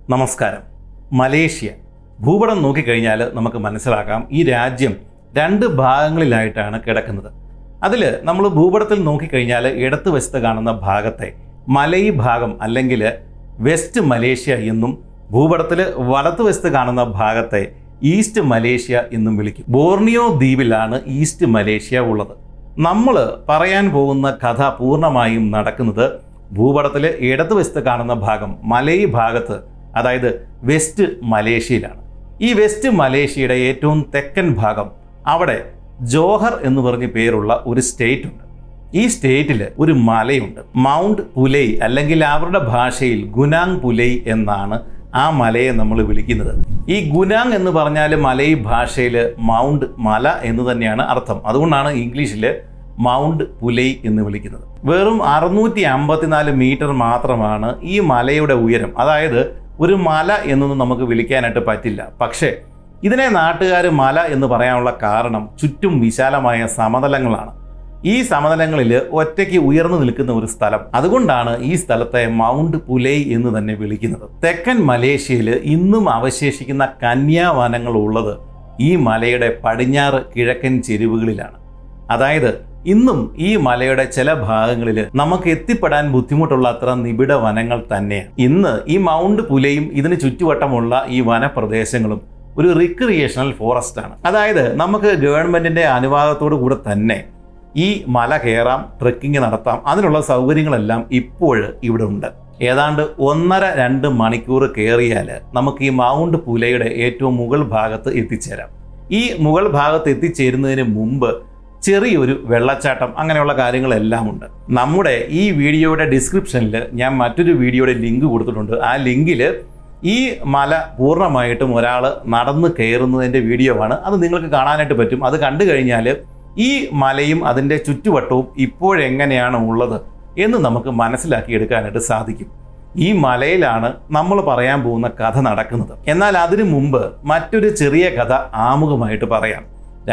നമസ്കാരം. മലേഷ്യ ഭൂപടം നോക്കിക്കഴിഞ്ഞാൽ നമുക്ക് മനസ്സിലാക്കാം ഈ രാജ്യം രണ്ട് ഭാഗങ്ങളിലായിട്ടാണ് കിടക്കുന്നത്. അതിൽ നമ്മൾ ഭൂപടത്തിൽ നോക്കിക്കഴിഞ്ഞാൽ ഇടതുവശത്ത് കാണുന്ന ഭാഗത്തെ മലയ് ഭാഗം അല്ലെങ്കിൽ വെസ്റ്റ് മലേഷ്യ എന്നും ഭൂപടത്തിൽ വലതുവശത്ത് കാണുന്ന ഭാഗത്തെ ഈസ്റ്റ് മലേഷ്യ എന്നും വിളിക്കും. ബോർണിയോ ദ്വീപിലാണ് ഈസ്റ്റ് മലേഷ്യ ഉള്ളത്. നമ്മൾ പറയാൻ പോകുന്ന കഥ പൂർണ്ണമായും നടക്കുന്നത് ഭൂപടത്തിൽ ഇടതുവശത്ത് കാണുന്ന ഭാഗം മലയ് ഭാഗത്ത്, അതായത് വെസ്റ്റ് മലേഷ്യയിലാണ്. ഈ വെസ്റ്റ് മലേഷ്യയുടെ ഏറ്റവും തെക്കൻ ഭാഗം, അവിടെ ജോഹർ എന്ന് പറഞ്ഞ പേരുള്ള ഒരു സ്റ്റേറ്റ് ഉണ്ട്. ഈ സ്റ്റേറ്റിൽ ഒരു മലയുണ്ട്, മൗണ്ട് പുലൈ, അല്ലെങ്കിൽ അവരുടെ ഭാഷയിൽ ഗുനാങ് പുലൈ എന്നാണ് ആ മലയെ നമ്മൾ വിളിക്കുന്നത്. ഈ ഗുനാങ് എന്ന് പറഞ്ഞാൽ മലയ് ഭാഷയിൽ മൗണ്ട്, മല എന്ന് തന്നെയാണ് അർത്ഥം. അതുകൊണ്ടാണ് ഇംഗ്ലീഷിൽ മൗണ്ട് പുലൈ എന്ന് വിളിക്കുന്നത്. വെറും 654 മീറ്റർ മാത്രമാണ് ഈ മലയുടെ ഉയരം. അതായത് ഒരു മല എന്നൊന്നും നമുക്ക് വിളിക്കാനായിട്ട് പറ്റില്ല. പക്ഷേ ഇതിനെ നാട്ടുകാർ മല എന്ന് പറയാനുള്ള കാരണം ചുറ്റും വിശാലമായ സമതലങ്ങളാണ്. ഈ സമതലങ്ങളിൽ ഒറ്റയ്ക്ക് ഉയർന്നു നിൽക്കുന്ന ഒരു സ്ഥലം. അതുകൊണ്ടാണ് ഈ സ്ഥലത്തെ മൗണ്ട് പുലൈ എന്ന് തന്നെ വിളിക്കുന്നത്. തെക്കൻ മലേഷ്യയിൽ ഇന്നും അവശേഷിക്കുന്ന കന്യാവനങ്ങൾ ഉള്ളത് ഈ മലയുടെ പടിഞ്ഞാറ് കിഴക്കൻ ചെരുവുകളിലാണ്. അതായത് ഇന്നും ഈ മലയുടെ ചില ഭാഗങ്ങളിൽ നമുക്ക് എത്തിപ്പെടാൻ ബുദ്ധിമുട്ടുള്ള അത്ര നിബിഡ വനങ്ങൾ തന്നെയാണ്. ഇന്ന് ഈ മൗണ്ട് പുലയും ഇതിന് ചുറ്റുവട്ടമുള്ള ഈ വനപ്രദേശങ്ങളും ഒരു റിക്രിയേഷണൽ ഫോറസ്റ്റ് ആണ്. അതായത് നമുക്ക് ഗവൺമെന്റിന്റെ അനുവാദത്തോടു കൂടെ തന്നെ ഈ മല കയറാം, ട്രെക്കിംഗ് നടത്താം. അതിനുള്ള സൗകര്യങ്ങളെല്ലാം ഇപ്പോൾ ഇവിടെ ഉണ്ട്. ഏതാണ്ട് 1.5-2 മണിക്കൂർ കയറിയാൽ നമുക്ക് ഈ മൗണ്ട് പുലയുടെ ഏറ്റവും മുകൾ ഭാഗത്ത് എത്തിച്ചേരാം. ഈ മുകൾ ഭാഗത്ത് എത്തിച്ചേരുന്നതിന് മുമ്പ് ചെറിയൊരു വെള്ളച്ചാട്ടം, അങ്ങനെയുള്ള കാര്യങ്ങളെല്ലാം ഉണ്ട്. നമ്മുടെ ഈ വീഡിയോയുടെ ഡിസ്ക്രിപ്ഷനിൽ ഞാൻ മറ്റൊരു വീഡിയോയുടെ ലിങ്ക് കൊടുത്തിട്ടുണ്ട്. ആ ലിങ്കിൽ ഈ മല പൂർണ്ണമായിട്ടും ഒരാൾ നടന്ന് കയറുന്നതിൻ്റെ വീഡിയോ ആണ്. അത് നിങ്ങൾക്ക് കാണാനായിട്ട് പറ്റും. അത് കണ്ടു കഴിഞ്ഞാൽ ഈ മലയും അതിൻ്റെ ചുറ്റുവട്ടവും ഇപ്പോഴെങ്ങനെയാണ് ഉള്ളത് എന്ന് നമുക്ക് മനസ്സിലാക്കിയെടുക്കാനായിട്ട് സാധിക്കും. ഈ മലയിലാണ് നമ്മൾ പറയാൻ പോകുന്ന കഥ നടക്കുന്നത്. എന്നാൽ അതിനു മുമ്പ് മറ്റൊരു ചെറിയ കഥ ആമുഖമായിട്ട് പറയാം.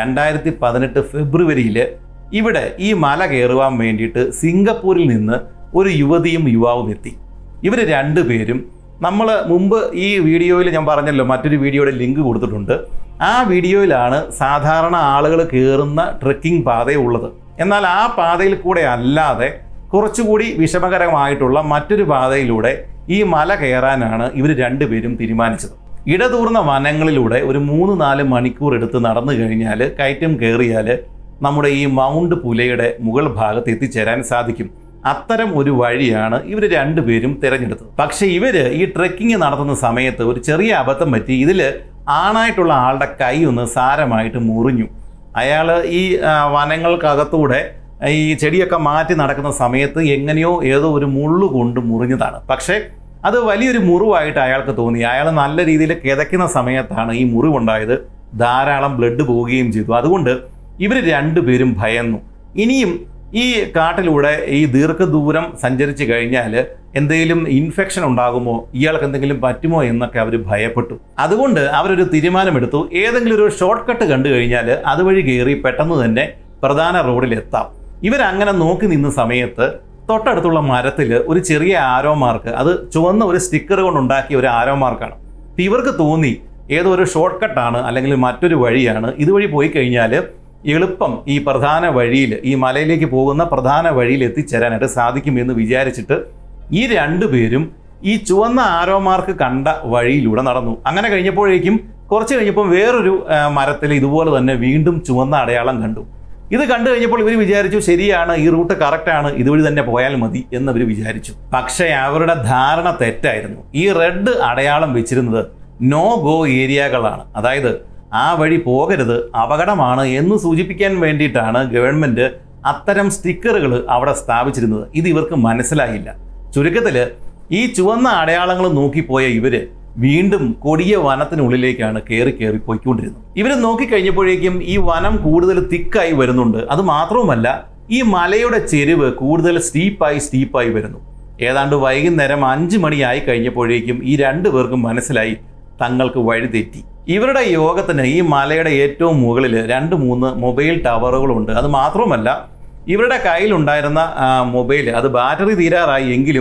2018 ഫെബ്രുവരിയിൽ ഇവിടെ ഈ മല കയറുവാൻ വേണ്ടിയിട്ട് സിംഗപ്പൂരിൽ നിന്ന് ഒരു യുവതിയും യുവാവും എത്തി. ഇവർ രണ്ടുപേരും, നമ്മൾ മുമ്പ് ഈ വീഡിയോയിൽ ഞാൻ പറഞ്ഞല്ലോ, മറ്റൊരു വീഡിയോയുടെ ലിങ്ക് കൊടുത്തിട്ടുണ്ട്. ആ വീഡിയോയിലാണ് സാധാരണ ആളുകൾ കയറുന്ന ട്രെക്കിംഗ് പാതയുള്ളത്. എന്നാൽ ആ പാതയിൽ കൂടെ അല്ലാതെ കുറച്ചുകൂടി വിഷമകരമായിട്ടുള്ള മറ്റൊരു പാതയിലൂടെ ഈ മല കയറാനാണ് ഇവർ രണ്ടുപേരും തീരുമാനിച്ചത്. ഇടതൂർന്ന വനങ്ങളിലൂടെ ഒരു 3-4 മണിക്കൂർ എടുത്ത് നടന്നു കഴിഞ്ഞാൽ, കയറ്റം കയറിയാൽ നമ്മുടെ ഈ മൗണ്ട് പുലയുടെ മുകൾ ഭാഗത്ത് എത്തിച്ചേരാൻ സാധിക്കും. അത്തരം ഒരു വഴിയാണ് ഇവർ രണ്ടുപേരും തിരഞ്ഞെടുത്തത്. പക്ഷേ ഇവർ ഈ ട്രെക്കിംഗ് നടത്തുന്ന സമയത്ത് ഒരു ചെറിയ അബദ്ധം പറ്റി. ഇതിൽ ആണായിട്ടുള്ള ആളുടെ കൈ ഒന്ന് സാരമായിട്ട് മുറിഞ്ഞു. അയാൾ ഈ വനങ്ങൾക്കകത്തൂടെ ഈ ചെടിയൊക്കെ മാറ്റി നടക്കുന്ന സമയത്ത് എങ്ങനെയോ ഏതോ ഒരു മുള്ളു കൊണ്ട് മുറിഞ്ഞതാണ്. പക്ഷേ അത് വലിയൊരു മുറിവായിട്ട് അയാൾക്ക് തോന്നി. അയാൾ നല്ല രീതിയിൽ കിതയ്ക്കുന്ന സമയത്താണ് ഈ മുറിവുണ്ടായത്. ധാരാളം ബ്ലഡ് പോവുകയും ചെയ്തു. അതുകൊണ്ട് ഇവർ രണ്ടുപേരും ഭയന്നു. ഇനിയും ഈ കാട്ടിലൂടെ ഈ ദീർഘദൂരം സഞ്ചരിച്ച് കഴിഞ്ഞാൽ എന്തെങ്കിലും ഇൻഫെക്ഷൻ ഉണ്ടാകുമോ, ഇയാൾക്ക് എന്തെങ്കിലും പറ്റുമോ എന്നൊക്കെ അവർ ഭയപ്പെട്ടു. അതുകൊണ്ട് അവരൊരു തീരുമാനമെടുത്തു, ഏതെങ്കിലും ഒരു ഷോർട്ട് കട്ട് കണ്ടു കഴിഞ്ഞാൽ അതുവഴി കയറി പെട്ടെന്ന് തന്നെ പ്രധാന റോഡിലെത്താം. ഇവരങ്ങനെ നോക്കി നിന്ന സമയത്ത് തൊട്ടടുത്തുള്ള മരത്തിൽ ഒരു ചെറിയ ആരോ മാർക്ക്, അത് ചുവന്ന ഒരു സ്റ്റിക്കർ കൊണ്ടുണ്ടാക്കിയ ഒരു ആരോ മാർക്കാണ്. ഇവർക്ക് തോന്നി ഏതോ ഒരു ഷോർട്ട് കട്ടാണ് അല്ലെങ്കിൽ മറ്റൊരു വഴിയാണ്, ഇതുവഴി പോയി കഴിഞ്ഞാൽ എളുപ്പം ഈ പ്രധാന വഴിയിൽ, ഈ മലയിലേക്ക് പോകുന്ന പ്രധാന വഴിയിൽ എത്തിച്ചേരാനായിട്ട് സാധിക്കുമെന്ന് വിചാരിച്ചിട്ട് ഈ രണ്ടുപേരും ഈ ചുവന്ന ആരോ മാർക്ക് കണ്ട വഴിയിലൂടെ നടന്നു. അങ്ങനെ കഴിഞ്ഞപ്പോഴേക്കും കുറച്ച് കഴിഞ്ഞപ്പോൾ വേറൊരു മരത്തിൽ ഇതുപോലെ തന്നെ വീണ്ടും ചുവന്ന അടയാളം കണ്ടു. ഇത് കണ്ടു കഴിഞ്ഞപ്പോൾ ഇവർ വിചാരിച്ചു, ശരിയാണ്, ഈ റൂട്ട് കറക്റ്റാണ്, ഇതുവഴി തന്നെ പോയാൽ മതി എന്നവർ വിചാരിച്ചു. പക്ഷേ അവരുടെ ധാരണ തെറ്റായിരുന്നു. ഈ റെഡ് അടയാളം വെച്ചിരുന്നത് നോ ഗോ ഏരിയകളാണ്. അതായത് ആ വഴി പോകരുത്, അപകടമാണ് എന്ന് സൂചിപ്പിക്കാൻ വേണ്ടിയിട്ടാണ് ഗവൺമെൻറ് അത്തരം സ്റ്റിക്കറുകൾ അവിടെ സ്ഥാപിച്ചിരുന്നത്. ഇത് ഇവർക്ക് മനസ്സിലായില്ല. ചുരുക്കത്തിൽ ഈ ചുവന്ന അടയാളങ്ങൾ നോക്കിപ്പോയ ഇവർ വീണ്ടും കൊടിയ വനത്തിനുള്ളിലേക്കാണ് കയറി പോയിക്കൊണ്ടിരുന്നത്. ഇവർ നോക്കിക്കഴിഞ്ഞപ്പോഴേക്കും ഈ വനം കൂടുതൽ തിക്കായി വരുന്നുണ്ട്. അത് മാത്രവുമല്ല, ഈ മലയുടെ ചെരുവ് കൂടുതൽ സ്റ്റീപ്പായി വരുന്നു. ഏതാണ്ട് വൈകുന്നേരം 5 മണിയായി കഴിഞ്ഞപ്പോഴേക്കും ഈ രണ്ടുപേർക്കും മനസ്സിലായി തങ്ങൾക്ക് വഴി തെറ്റി. ഇവരുടെ യോഗത്തിന് ഈ മലയുടെ ഏറ്റവും മുകളിൽ 2-3 മൊബൈൽ ടവറുകളുണ്ട്. അത് മാത്രവുമല്ല, ഇവരുടെ കയ്യിലുണ്ടായിരുന്ന മൊബൈൽ, അത് ബാറ്ററി തീരാറായി എങ്കിലും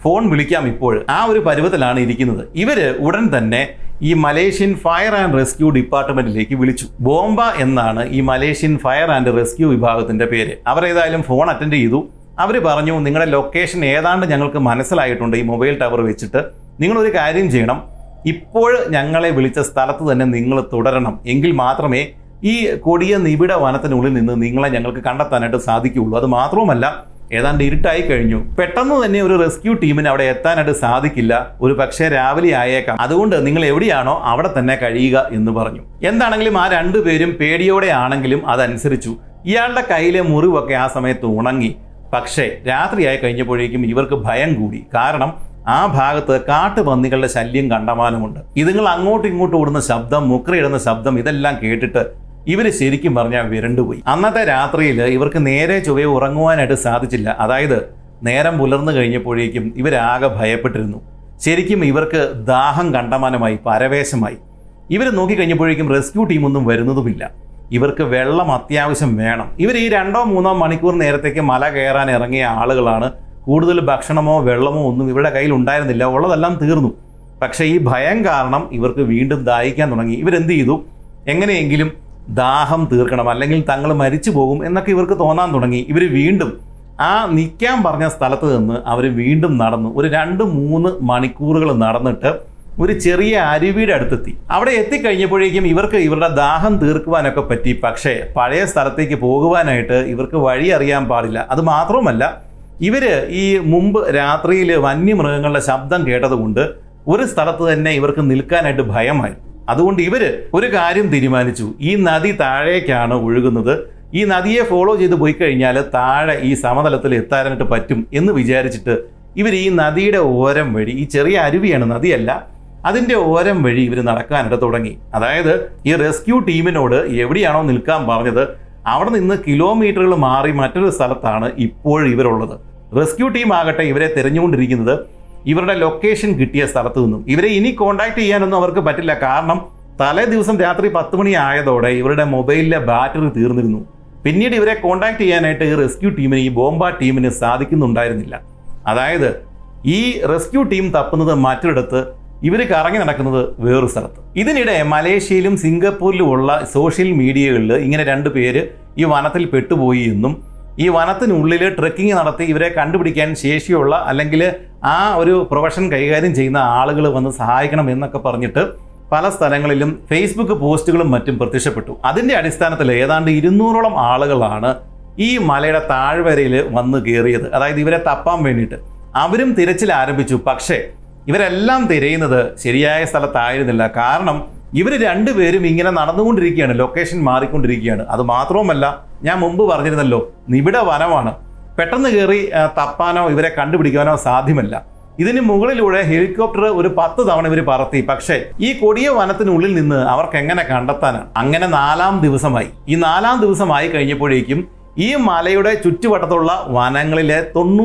ഫോൺ വിളിക്കാം ഇപ്പോൾ, ആ ഒരു പരുവത്തിലാണ് ഇരിക്കുന്നത്. ഇവര് ഉടൻ തന്നെ ഈ മലേഷ്യൻ ഫയർ ആൻഡ് റെസ്ക്യൂ ഡിപ്പാർട്ട്മെന്റിലേക്ക് വിളിച്ചു. ബോംബ എന്നാണ് ഈ മലേഷ്യൻ ഫയർ ആൻഡ് റെസ്ക്യൂ വിഭാഗത്തിന്റെ പേര്. അവർ ഏതായാലും ഫോൺ അറ്റൻഡ് ചെയ്തു. അവർ പറഞ്ഞു, നിങ്ങളുടെ ലൊക്കേഷൻ ഏതാണ്ട് ഞങ്ങൾക്ക് മനസ്സിലായിട്ടുണ്ട് ഈ മൊബൈൽ ടവർ വെച്ചിട്ട്. നിങ്ങളൊരു കാര്യം ചെയ്യണം, ഇപ്പോൾ ഞങ്ങളെ വിളിച്ച സ്ഥലത്ത് തന്നെ നിങ്ങൾ തുടരണം. എങ്കിൽ മാത്രമേ ഈ കൊടിയ നിബിഡ വനത്തിനുള്ളിൽ നിന്ന് നിങ്ങളെ ഞങ്ങൾക്ക് കണ്ടെത്താനായിട്ട് സാധിക്കുകയുള്ളൂ. അത് മാത്രവുമല്ല, ഏതാണ്ട് ഇരുട്ടായി കഴിഞ്ഞു. പെട്ടെന്ന് തന്നെ ഒരു റെസ്ക്യൂ ടീമിന് അവിടെ എത്താനായിട്ട് സാധിക്കില്ല. ഒരു പക്ഷേ രാവിലെ ആയേക്കാം. അതുകൊണ്ട് നിങ്ങൾ എവിടെയാണോ അവിടെ തന്നെ കഴിയുക എന്ന് പറഞ്ഞു. എന്താണെങ്കിലും ആ രണ്ടുപേരും പേടിയോടെ ആണെങ്കിലും അതനുസരിച്ചു. ഇയാളുടെ കയ്യിലെ മുറിവൊക്കെ ആ സമയത്ത് ഉണങ്ങി. പക്ഷേ രാത്രിയായി കഴിഞ്ഞപ്പോഴേക്കും ഇവർക്ക് ഭയം കൂടി. കാരണം ആ ഭാഗത്ത് കാട്ടുപന്നികളുടെ ശല്യം കണ്ടമാനമുണ്ട്. ഇതുങ്ങൾ അങ്ങോട്ടും ഇങ്ങോട്ടും ഓടുന്ന ശബ്ദം, മുക്രയിടുന്ന ശബ്ദം, ഇതെല്ലാം കേട്ടിട്ട് ഇവർ ശരിക്കും പറഞ്ഞാൽ വിരണ്ടുപോയി. അന്നത്തെ രാത്രിയിൽ ഇവർക്ക് നേരെ ചൊവ്വേ ഉറങ്ങുവാനായിട്ട് സാധിച്ചില്ല. അതായത് നേരം പുലർന്നു കഴിഞ്ഞപ്പോഴേക്കും ഇവരാകെ ഭയപ്പെട്ടിരുന്നു. ശരിക്കും ഇവർക്ക് ദാഹം കണ്ടമാനമായി, പരവേശമായി. ഇവർ നോക്കിക്കഴിഞ്ഞപ്പോഴേക്കും റെസ്ക്യൂ ടീമൊന്നും വരുന്നതുമില്ല. ഇവർക്ക് വെള്ളം അത്യാവശ്യം വേണം. ഇവർ ഈ 2-3 മണിക്കൂർ നേരത്തേക്ക് മല കയറാൻ ഇറങ്ങിയ ആളുകളാണ്. കൂടുതൽ ഭക്ഷണമോ വെള്ളമോ ഒന്നും ഇവരുടെ കയ്യിൽ ഉണ്ടായിരുന്നില്ല. ഉള്ളതെല്ലാം തീർന്നു. പക്ഷേ ഈ ഭയം കാരണം ഇവർക്ക് വീണ്ടും ദാഹിക്കാൻ തുടങ്ങി. ഇവരെന്ത് ചെയ്തു, എങ്ങനെയെങ്കിലും ദാഹം തീർക്കണം, അല്ലെങ്കിൽ തങ്ങൾ മരിച്ചു പോകും എന്നൊക്കെ ഇവർക്ക് തോന്നാൻ തുടങ്ങി. ഇവർ വീണ്ടും ആ നിൽക്കാൻ പറഞ്ഞ സ്ഥലത്ത് നിന്ന് അവർ വീണ്ടും നടന്നു. ഒരു 2-3 മണിക്കൂറുകൾ നടന്നിട്ട് ഒരു ചെറിയ അരുവിയുടെ അടുത്തെത്തി. അവിടെ എത്തിക്കഴിഞ്ഞപ്പോഴേക്കും ഇവർക്ക് ഇവരുടെ ദാഹം തീർക്കുവാനൊക്കെ പറ്റി. പക്ഷേ പഴയ സ്ഥലത്തേക്ക് പോകുവാനായിട്ട് ഇവർക്ക് വഴി അറിയാൻ പാടില്ല. അത് മാത്രവുമല്ല, ഇവര് ഈ മുമ്പ് രാത്രിയിൽ വന്യമൃഗങ്ങളുടെ ശബ്ദം കേട്ടതുകൊണ്ട് ഒരു സ്ഥലത്ത് തന്നെ ഇവർക്ക് നിൽക്കാനായിട്ട് ഭയമായി. അതുകൊണ്ട് ഇവര് ഒരു കാര്യം തീരുമാനിച്ചു. ഈ നദി താഴേക്കാണ് ഒഴുകുന്നത്. ഈ നദിയെ ഫോളോ ചെയ്ത് പോയി കഴിഞ്ഞാൽ താഴെ ഈ സമതലത്തിൽ എത്താനായിട്ട് പറ്റും എന്ന് വിചാരിച്ചിട്ട് ഇവർ ഈ നദിയുടെ ഓരം വഴി, ഈ ചെറിയ അരുവിയാണ്, നദിയല്ല, അതിൻ്റെ ഓരം വഴി ഇവർ നടക്കാനായിട്ട് തുടങ്ങി. അതായത് ഈ റെസ്ക്യൂ ടീമിനോട് എവിടെയാണോ നിൽക്കാൻ പറഞ്ഞത് അവിടെ നിന്ന് കിലോമീറ്ററുകൾ മാറി മറ്റൊരു സ്ഥലത്താണ് ഇപ്പോൾ ഇവരുള്ളത്. റെസ്ക്യൂ ടീം ആകട്ടെ ഇവരെ തിരഞ്ഞുകൊണ്ടിരിക്കുന്നത് ഇവരുടെ ലൊക്കേഷൻ കിട്ടിയ സ്ഥലത്ത് നിന്നും. ഇവരെ ഇനി കോൺടാക്ട് ചെയ്യാനൊന്നും അവർക്ക് പറ്റില്ല. കാരണം തലേ ദിവസം രാത്രി 10 മണി ആയതോടെ ഇവരുടെ മൊബൈലിലെ ബാറ്ററി തീർന്നിരുന്നു. പിന്നീട് ഇവരെ കോൺടാക്ട് ചെയ്യാനായിട്ട് ഈ റെസ്ക്യൂ ടീമിന്, ഈ ബോംബ ടീമിന് സാധിക്കുന്നുണ്ടായിരുന്നില്ല. അതായത് ഈ റെസ്ക്യൂ ടീം തപ്പുന്നത് മറ്റൊരിടത്ത്, ഇവർ കറങ്ങി നടക്കുന്നത് വേറൊരു സ്ഥലത്ത്. ഇതിനിടെ മലേഷ്യയിലും സിംഗപ്പൂരിലും ഉള്ള സോഷ്യൽ മീഡിയകളിൽ ഇങ്ങനെ 2 പേര് ഈ വനത്തിൽ പെട്ടുപോയി എന്നും ഈ വനത്തിനുള്ളിൽ ട്രെക്കിംഗ് നടത്തി ഇവരെ കണ്ടുപിടിക്കാൻ ശേഷിയുള്ള, അല്ലെങ്കിൽ ആ ഒരു പ്രൊഫഷൻ കൈകാര്യം ചെയ്യുന്ന ആളുകൾ വന്ന് സഹായിക്കണം എന്നൊക്കെ പറഞ്ഞിട്ട് പല സ്ഥലങ്ങളിലും ഫേസ്ബുക്ക് പോസ്റ്റുകളും മറ്റും പ്രത്യക്ഷപ്പെട്ടു. അതിൻ്റെ അടിസ്ഥാനത്തിൽ ഏതാണ്ട് 200ഓളം ആളുകളാണ് ഈ മലയുടെ താഴ്വരയിൽ വന്ന് കയറിയത്. അതായത് ഇവരെ തപ്പാൻ വേണ്ടിയിട്ട് അവരും തിരച്ചിൽ ആരംഭിച്ചു. പക്ഷേ ഇവരെല്ലാം തിരയുന്നത് ശരിയായ സ്ഥലത്തായിരുന്നില്ല. കാരണം ഇവർ 2 പേരും ഇങ്ങനെ നടന്നുകൊണ്ടിരിക്കുകയാണ്, ലൊക്കേഷൻ മാറിക്കൊണ്ടിരിക്കുകയാണ്. അത് മാത്രവുമല്ല, ഞാൻ മുമ്പ് പറഞ്ഞിരുന്നല്ലോ, നിബിഡ വനമാണ്. പെട്ടെന്ന് കയറി തപ്പാനോ ഇവരെ കണ്ടുപിടിക്കാനോ സാധ്യമല്ല. ഇതിന് മുകളിലൂടെ ഹെലികോപ്റ്റർ ഒരു 10 തവണ ഇവർ പറത്തി. പക്ഷേ ഈ കൊടിയ വനത്തിനുള്ളിൽ നിന്ന് അവർക്ക് എങ്ങനെ കണ്ടെത്താനാണ്? അങ്ങനെ 4ാം ദിവസമായി. ഈ 4ാം ദിവസമായി കഴിഞ്ഞപ്പോഴേക്കും ഈ മലയുടെ ചുറ്റുവട്ടത്തുള്ള വനങ്ങളിലെ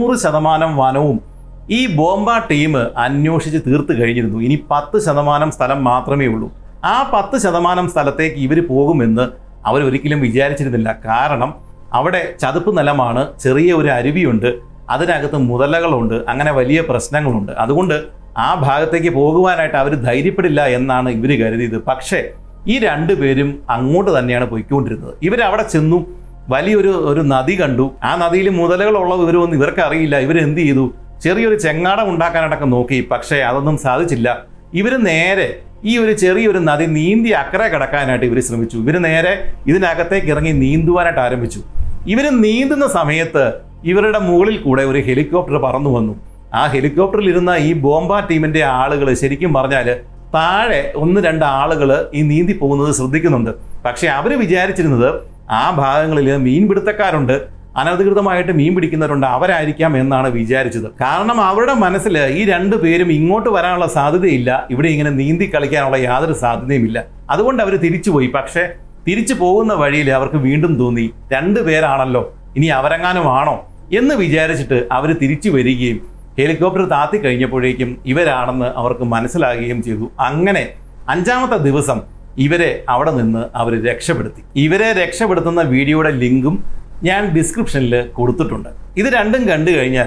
90% വനവും ഈ ബോംബ ടീം അന്വേഷിച്ച് തീർത്ത് കഴിഞ്ഞിരുന്നു. ഇനി 10% സ്ഥലം മാത്രമേ ഉള്ളൂ. ആ 10% സ്ഥലത്തേക്ക് ഇവർ പോകുമെന്ന് അവരൊരിക്കലും വിചാരിച്ചിരുന്നില്ല. കാരണം അവിടെ ചതുപ്പ് നിലമാണ്, ചെറിയ ഒരു അരുവിയുണ്ട്, അതിനകത്ത് മുതലകളുണ്ട്, അങ്ങനെ വലിയ പ്രശ്നങ്ങളുണ്ട്. അതുകൊണ്ട് ആ ഭാഗത്തേക്ക് പോകുവാനായിട്ട് അവർ ധൈര്യപ്പെടില്ല എന്നാണ് ഇവർ കരുതിയത്. പക്ഷേ ഈ 2 പേരും അങ്ങോട്ട് തന്നെയാണ് പോയിക്കൊണ്ടിരുന്നത്. ഇവരവിടെ ചെന്നു, വലിയൊരു നദി കണ്ടു. ആ നദിയിൽ മുതലകളുള്ള വിവരമൊന്നും ഇവർക്ക് അറിയില്ല. ഇവരെന്ത് ചെയ്തു, ചെറിയൊരു ചെങ്ങാടം ഉണ്ടാക്കാനായിട്ടൊക്കെ നോക്കി. പക്ഷേ അതൊന്നും സാധിച്ചില്ല. ഇവർ നേരെ ഈ ഒരു ചെറിയൊരു നദി നീന്തി അക്കരെ കടക്കാനായിട്ട് ഇവർ ശ്രമിച്ചു. ഇവർ നേരെ ഇതിനകത്തേക്ക് ഇറങ്ങി നീന്തുവാനായിട്ട് ആരംഭിച്ചു. ഇവർ നീന്തുന്ന സമയത്ത് ഇവരുടെ മുകളിൽ കൂടെ ഒരു ഹെലികോപ്റ്റർ പറന്നു വന്നു. ആ ഹെലികോപ്റ്ററിൽ ഇരുന്ന ഈ ബോംബ ടീമിൻ്റെ ആളുകൾ ശരിക്കും പറഞ്ഞാൽ താഴെ 1-2 ആളുകൾ ഈ നീന്തി പോകുന്നത് ശ്രദ്ധിക്കുന്നുണ്ട്. പക്ഷെ അവർ വിചാരിച്ചിരുന്നത് ആ ഭാഗങ്ങളിൽ മീൻപിടുത്തക്കാരുണ്ട്, അനധികൃതമായിട്ട് മീൻ പിടിക്കുന്നവരുണ്ട്, അവരായിരിക്കാം എന്നാണ് വിചാരിച്ചത്. കാരണം അവരുടെ മനസ്സിൽ ഈ 2 പേരും ഇങ്ങോട്ട് വരാനുള്ള സാധ്യതയില്ല, ഇവിടെ ഇങ്ങനെ നീന്തി കളിക്കാനുള്ള യാതൊരു സാധ്യതയുമില്ല. അതുകൊണ്ട് അവർ തിരിച്ചുപോയി. പക്ഷേ തിരിച്ചു പോകുന്ന വഴിയിൽ അവർക്ക് വീണ്ടും തോന്നി 2 പേരാണല്ലോ, ഇനി അവരെങ്ങാനുമാണോ എന്ന് വിചാരിച്ചിട്ട് അവർ തിരിച്ചു വരികയും ഹെലികോപ്റ്റർ താത്തി കഴിഞ്ഞപ്പോഴേക്കും ഇവരാണെന്ന് അവർക്ക് മനസ്സിലാകുകയും ചെയ്തു. അങ്ങനെ 5ാമത്തെ ദിവസം ഇവരെ അവിടെ നിന്ന് അവർ രക്ഷപ്പെടുത്തി. ഇവരെ രക്ഷപ്പെടുത്തുന്ന വീഡിയോയുടെ ലിങ്കും ഞാൻ ഡിസ്ക്രിപ്ഷനിൽ കൊടുത്തിട്ടുണ്ട്. ഇത് രണ്ടും കണ്ടു കഴിഞ്ഞാൽ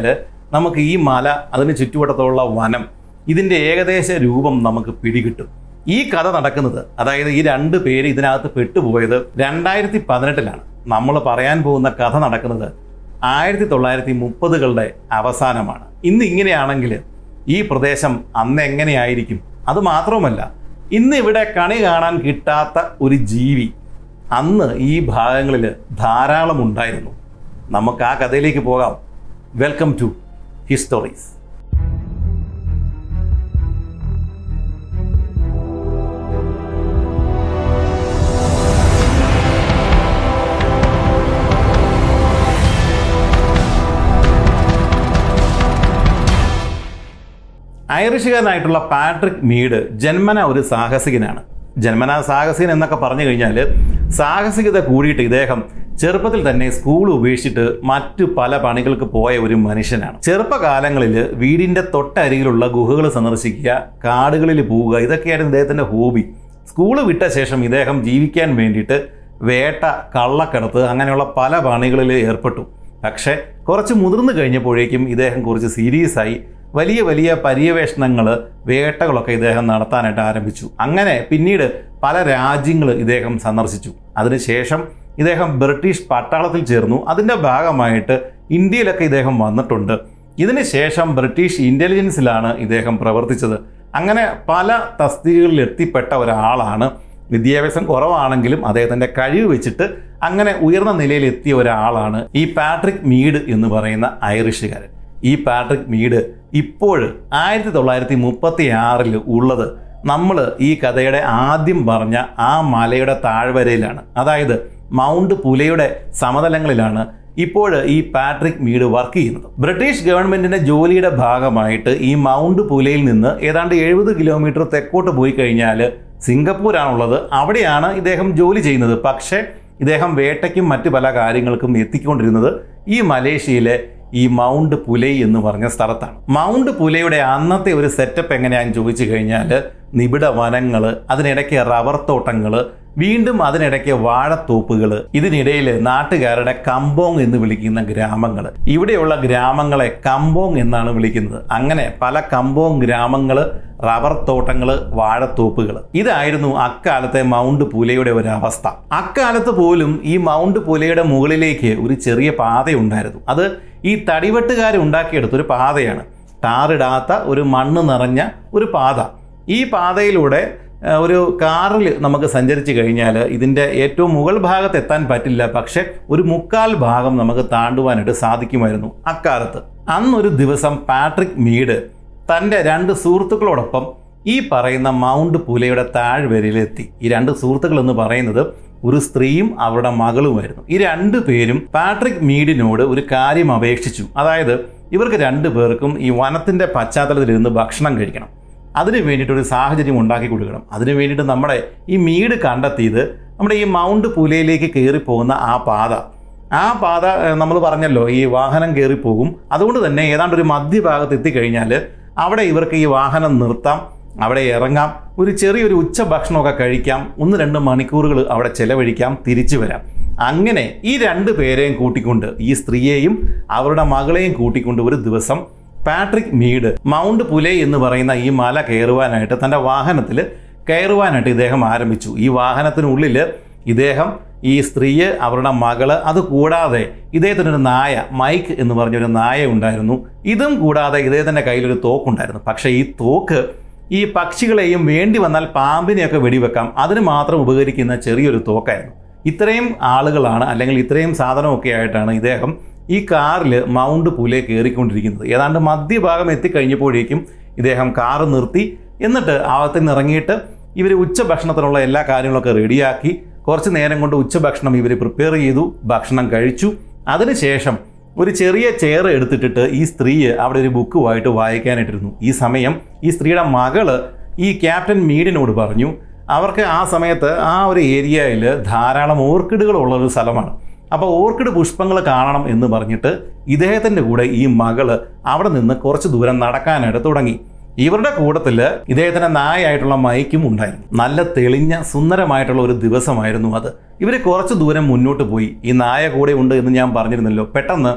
നമുക്ക് ഈ മല, അതിന് ചുറ്റുവട്ടത്തുള്ള വനം, ഇതിൻ്റെ ഏകദേശ രൂപം നമുക്ക് പിടികിട്ടും. ഈ കഥ നടക്കുന്നത്, അതായത് ഈ 2 പേര് ഇതിനകത്ത് പെട്ടുപോയത് 2018-ലാണ്. നമ്മൾ പറയാൻ പോകുന്ന കഥ നടക്കുന്നത് 1930-കളുടെ അവസാനമാണ്. ഇന്ന് ഇങ്ങനെയാണെങ്കിൽ ഈ പ്രദേശം അന്ന് എങ്ങനെയായിരിക്കും? അതുമാത്രവുമല്ല, ഇന്ന് ഇവിടെ കണി കാണാൻ കിട്ടാത്ത ഒരു ജീവി അന്ന് ഈ ഭാഗങ്ങളിൽ ധാരാളം ഉണ്ടായിരുന്നു. നമുക്ക് ആ കഥയിലേക്ക് പോകാം. Welcome to histories. ഐറിഷുകാരനായിട്ടുള്ള പാട്രിക് മീഡ് ജന്മന ഒരു സാഹസികനാണ്. ജന്മന സാഹസികൻ എന്നൊക്കെ പറഞ്ഞു കഴിഞ്ഞാൽ സാഹസികത കൂടിയിട്ട് ഇദ്ദേഹം ചെറുപ്പത്തിൽ തന്നെ സ്കൂൾ ഉപേക്ഷിച്ചിട്ട് മറ്റു പല പണികൾക്ക് പോയ ഒരു മനുഷ്യനാണ്. ചെറുപ്പകാലങ്ങളിൽ വീടിൻ്റെ തൊട്ടരികിലുള്ള ഗുഹകൾ സന്ദർശിക്കുക, കാടുകളിൽ പോവുക, ഇതൊക്കെയായിരുന്നു ഇദ്ദേഹത്തിൻ്റെ ഹോബി. സ്കൂള് വിട്ട ശേഷം ഇദ്ദേഹം ജീവിക്കാൻ വേണ്ടിയിട്ട് വേട്ട, കള്ളക്കടത്ത്, അങ്ങനെയുള്ള പല പണികളിൽ ഏർപ്പെട്ടു. പക്ഷേ കുറച്ച് മുതിർന്നു കഴിഞ്ഞപ്പോഴേക്കും ഇദ്ദേഹം കുറച്ച് സീരിയസായി വലിയ വലിയ പര്യവേഷണങ്ങൾ, വേട്ടകളൊക്കെ ഇദ്ദേഹം നടത്താനായിട്ട് ആരംഭിച്ചു. അങ്ങനെ പിന്നീട് പല രാജ്യങ്ങൾ ഇദ്ദേഹം സന്ദർശിച്ചു. അതിനുശേഷം ഇദ്ദേഹം ബ്രിട്ടീഷ് പട്ടാളത്തിൽ ചേർന്നു. അതിൻ്റെ ഭാഗമായിട്ട് ഇന്ത്യയിലൊക്കെ ഇദ്ദേഹം വന്നിട്ടുണ്ട്. ഇതിനുശേഷം ബ്രിട്ടീഷ് ഇൻ്റലിജൻസിലാണ് ഇദ്ദേഹം പ്രവർത്തിച്ചത്. അങ്ങനെ പല തസ്തികകളിൽ എത്തിപ്പെട്ട ഒരാളാണ്. വിദ്യാഭ്യാസം കുറവാണെങ്കിലും അദ്ദേഹത്തിൻ്റെ കഴിവ് വെച്ചിട്ട് അങ്ങനെ ഉയർന്ന നിലയിൽ എത്തിയ ഒരാളാണ് ഈ പാട്രിക് മീഡ് എന്ന് പറയുന്ന ഐറിഷുകാരൻ. ഈ പാട്രിക് മീഡ് ഇപ്പോൾ 1936 ഉള്ളത് നമ്മൾ ഈ കഥയുടെ ആദ്യം പറഞ്ഞ ആ മലയുടെ താഴ്വരയിലാണ്. അതായത് മൗണ്ട് പുലയുടെ സമതലങ്ങളിലാണ് ഇപ്പോൾ ഈ പാട്രിക് മീഡ് വർക്ക് ചെയ്യുന്നത്. ബ്രിട്ടീഷ് ഗവൺമെൻറ്റിൻ്റെ ജോലിയുടെ ഭാഗമായിട്ട് ഈ മൗണ്ട് പുലയിൽ നിന്ന് ഏതാണ്ട് 70 കിലോമീറ്റർ തെക്കോട്ട് പോയി കഴിഞ്ഞാൽ സിംഗപ്പൂരാണുള്ളത്. അവിടെയാണ് ഇദ്ദേഹം ജോലി ചെയ്യുന്നത്. പക്ഷേ ഇദ്ദേഹം വേട്ടയ്ക്കും മറ്റു പല കാര്യങ്ങൾക്കും എത്തിക്കൊണ്ടിരുന്നത് ഈ മലേഷ്യയിലെ ഈ മൗണ്ട് പുലൈ എന്ന് പറഞ്ഞ സ്ഥലത്താണ്. മൗണ്ട് പുലയുടെ അന്നത്തെ ഒരു സെറ്റപ്പ് എങ്ങനെയാണെന്ന് ചോദിച്ചു കഴിഞ്ഞാൽ നിബിഡ വനങ്ങൾ, അതിനിടയ്ക്ക് റബ്ബർ തോട്ടങ്ങൾ, വീണ്ടും അതിനിടയ്ക്ക് വാഴത്തോപ്പുകൾ, ഇതിനിടയിൽ നാട്ടുകാരുടെ കമ്പോങ് എന്ന് വിളിക്കുന്ന ഗ്രാമങ്ങൾ. ഇവിടെയുള്ള ഗ്രാമങ്ങളെ കമ്പോങ് എന്നാണ് വിളിക്കുന്നത്. അങ്ങനെ പല കമ്പോങ് ഗ്രാമങ്ങൾ, റബ്ബർ തോട്ടങ്ങൾ, വാഴത്തോപ്പുകൾ, ഇതായിരുന്നു അക്കാലത്തെ മൗണ്ട് പുലയുടെ ഒരു അവസ്ഥ. അക്കാലത്ത് പോലും ഈ മൗണ്ട് പുലയുടെ മുകളിലേക്ക് ഒരു ചെറിയ പാതയുണ്ടായിരുന്നു. അത് ഈ തടിവെട്ടുകാർ ഉണ്ടാക്കിയെടുത്തൊരു പാതയാണ്. ടാറിടാത്ത ഒരു മണ്ണ് നിറഞ്ഞ ഒരു പാത. ഈ പാതയിലൂടെ ഒരു കാറിൽ നമുക്ക് സഞ്ചരിച്ചു കഴിഞ്ഞാൽ ഇതിൻ്റെ ഏറ്റവും മുകൾ ഭാഗത്ത് എത്താൻ പറ്റില്ല. പക്ഷെ ഒരു 1/4 ഭാഗം നമുക്ക് താണ്ടുവാനായിട്ട് സാധിക്കുമായിരുന്നു അക്കാലത്ത്. അന്നൊരു ദിവസം പാട്രിക് മീഡ് തൻ്റെ 2 സുഹൃത്തുക്കളോടൊപ്പം ഈ പറയുന്ന മൗണ്ട് പുലയുടെ താഴ്വരയിലെത്തി. ഈ 2 സുഹൃത്തുക്കൾ എന്ന് പറയുന്നത് ഒരു സ്ത്രീയും അവരുടെ മകളുമായിരുന്നു. ഈ 2 പേരും പാട്രിക് മീഡിനോട് ഒരു കാര്യം അപേക്ഷിച്ചു. അതായത് ഇവർക്ക് 2 പേർക്കും ഈ വനത്തിൻ്റെ പശ്ചാത്തലത്തിലിരുന്ന് ഭക്ഷണം കഴിക്കണം. അതിന് വേണ്ടിയിട്ടൊരു സാഹചര്യം ഉണ്ടാക്കി കൊടുക്കണം. അതിന് വേണ്ടിയിട്ട് നമ്മുടെ ഈ മീഡ് കണ്ടെത്തിയത് നമ്മുടെ ഈ മൗണ്ട് പുലയിലേക്ക് കയറിപ്പോകുന്ന ആ പാത നമ്മൾ പറഞ്ഞല്ലോ, ഈ വാഹനം കയറിപ്പോകും. അതുകൊണ്ട് തന്നെ ഏതാണ്ട് ഒരു മധ്യഭാഗത്ത് എത്തിക്കഴിഞ്ഞാൽ അവിടെ ഇവർക്ക് ഈ വാഹനം നിർത്താം, അവിടെ ഇറങ്ങാം, ഒരു ചെറിയൊരു ഉച്ചഭക്ഷണമൊക്കെ കഴിക്കാം, 1-2 മണിക്കൂറുകൾ അവിടെ ചെലവഴിക്കാം, തിരിച്ചു വരാം. അങ്ങനെ ഈ 2 പേരെയും കൂട്ടിക്കൊണ്ട്, ഈ സ്ത്രീയെയും അവരുടെ മകളെയും കൂട്ടിക്കൊണ്ട് ഒരു ദിവസം പാട്രിക് മീഡ് മൗണ്ട് പുലൈ എന്ന് പറയുന്ന ഈ മല കയറുവാനായിട്ട് തൻ്റെ വാഹനത്തിൽ കയറുവാനായിട്ട് ഇദ്ദേഹം ആരംഭിച്ചു. ഈ വാഹനത്തിനുള്ളിൽ ഇദ്ദേഹം, ഈ സ്ത്രീയെ, അവരുടെ മകള്, അതുകൂടാതെ ഇദ്ദേഹത്തിനൊരു നായ, മൈക്ക് എന്ന് പറഞ്ഞൊരു നായ ഉണ്ടായിരുന്നു. ഇതും കൂടാതെ ഇദ്ദേഹത്തിൻ്റെ കയ്യിലൊരു തോക്കുണ്ടായിരുന്നു. പക്ഷേ ഈ തോക്ക് ഈ പക്ഷികളെയും വേണ്ടി വന്നാൽ പാമ്പിനെയൊക്കെ വെടിവെക്കാം, അതിന് മാത്രം ഉപകരിക്കുന്ന ചെറിയൊരു തോക്കായിരുന്നു. ഇത്രയും ആളുകളാണ്, അല്ലെങ്കിൽ ഇത്രയും സാധനമൊക്കെ ആയിട്ടാണ് ഇദ്ദേഹം ഈ കാറിൽ മൗണ്ട് പുലൈ കയറിക്കൊണ്ടിരിക്കുന്നത്. ഏതാണ്ട് മധ്യഭാഗം എത്തിക്കഴിഞ്ഞപ്പോഴേക്കും ഇദ്ദേഹം കാറ് നിർത്തി. എന്നിട്ട് അകത്ത് നിന്ന് ഇറങ്ങിയിട്ട് ഇവർ ഉച്ചഭക്ഷണത്തിനുള്ള എല്ലാ കാര്യങ്ങളൊക്കെ റെഡിയാക്കി. കുറച്ച് നേരം കൊണ്ട് ഉച്ചഭക്ഷണം ഇവർ പ്രിപ്പയർ ചെയ്തു, ഭക്ഷണം കഴിച്ചു. അതിനുശേഷം ഒരു ചെറിയ ചെയർ എടുത്തിട്ടിട്ട് ഈ സ്ത്രീ അവിടെ ഒരു ബുക്കുമായിട്ട് വായിക്കാനായിട്ടിരുന്നു. ഈ സമയം ഈ സ്ത്രീയുടെ മകള് ഈ ക്യാപ്റ്റൻ മീഡിനോട് പറഞ്ഞു, അവർക്ക് ആ സമയത്ത് ആ ഒരു ഏരിയയിൽ ധാരാളം ഓർക്കിഡുകളുള്ളൊരു സ്ഥലമാണ്. അപ്പോൾ ഓർക്കിഡ് പുഷ്പങ്ങൾ കാണണം എന്ന് പറഞ്ഞിട്ട് ഇദ്ദേഹത്തിൻ്റെ കൂടെ ഈ മകള് അവിടെ നിന്ന് കുറച്ച് ദൂരം നടക്കാനായിട്ട് തുടങ്ങി. ഇവരുടെ കൂട്ടത്തിൽ ഇദ്ദേഹത്തിൻ്റെ നായായിട്ടുള്ള മൈക്കും ഉണ്ടായിരുന്നു. നല്ല തെളിഞ്ഞ സുന്ദരമായിട്ടുള്ള ഒരു ദിവസമായിരുന്നു അത്. ഇവർ കുറച്ച് ദൂരം മുന്നോട്ട് പോയി. ഈ നായ കൂടെ ഉണ്ട് എന്ന് ഞാൻ പറഞ്ഞിരുന്നല്ലോ. പെട്ടെന്ന്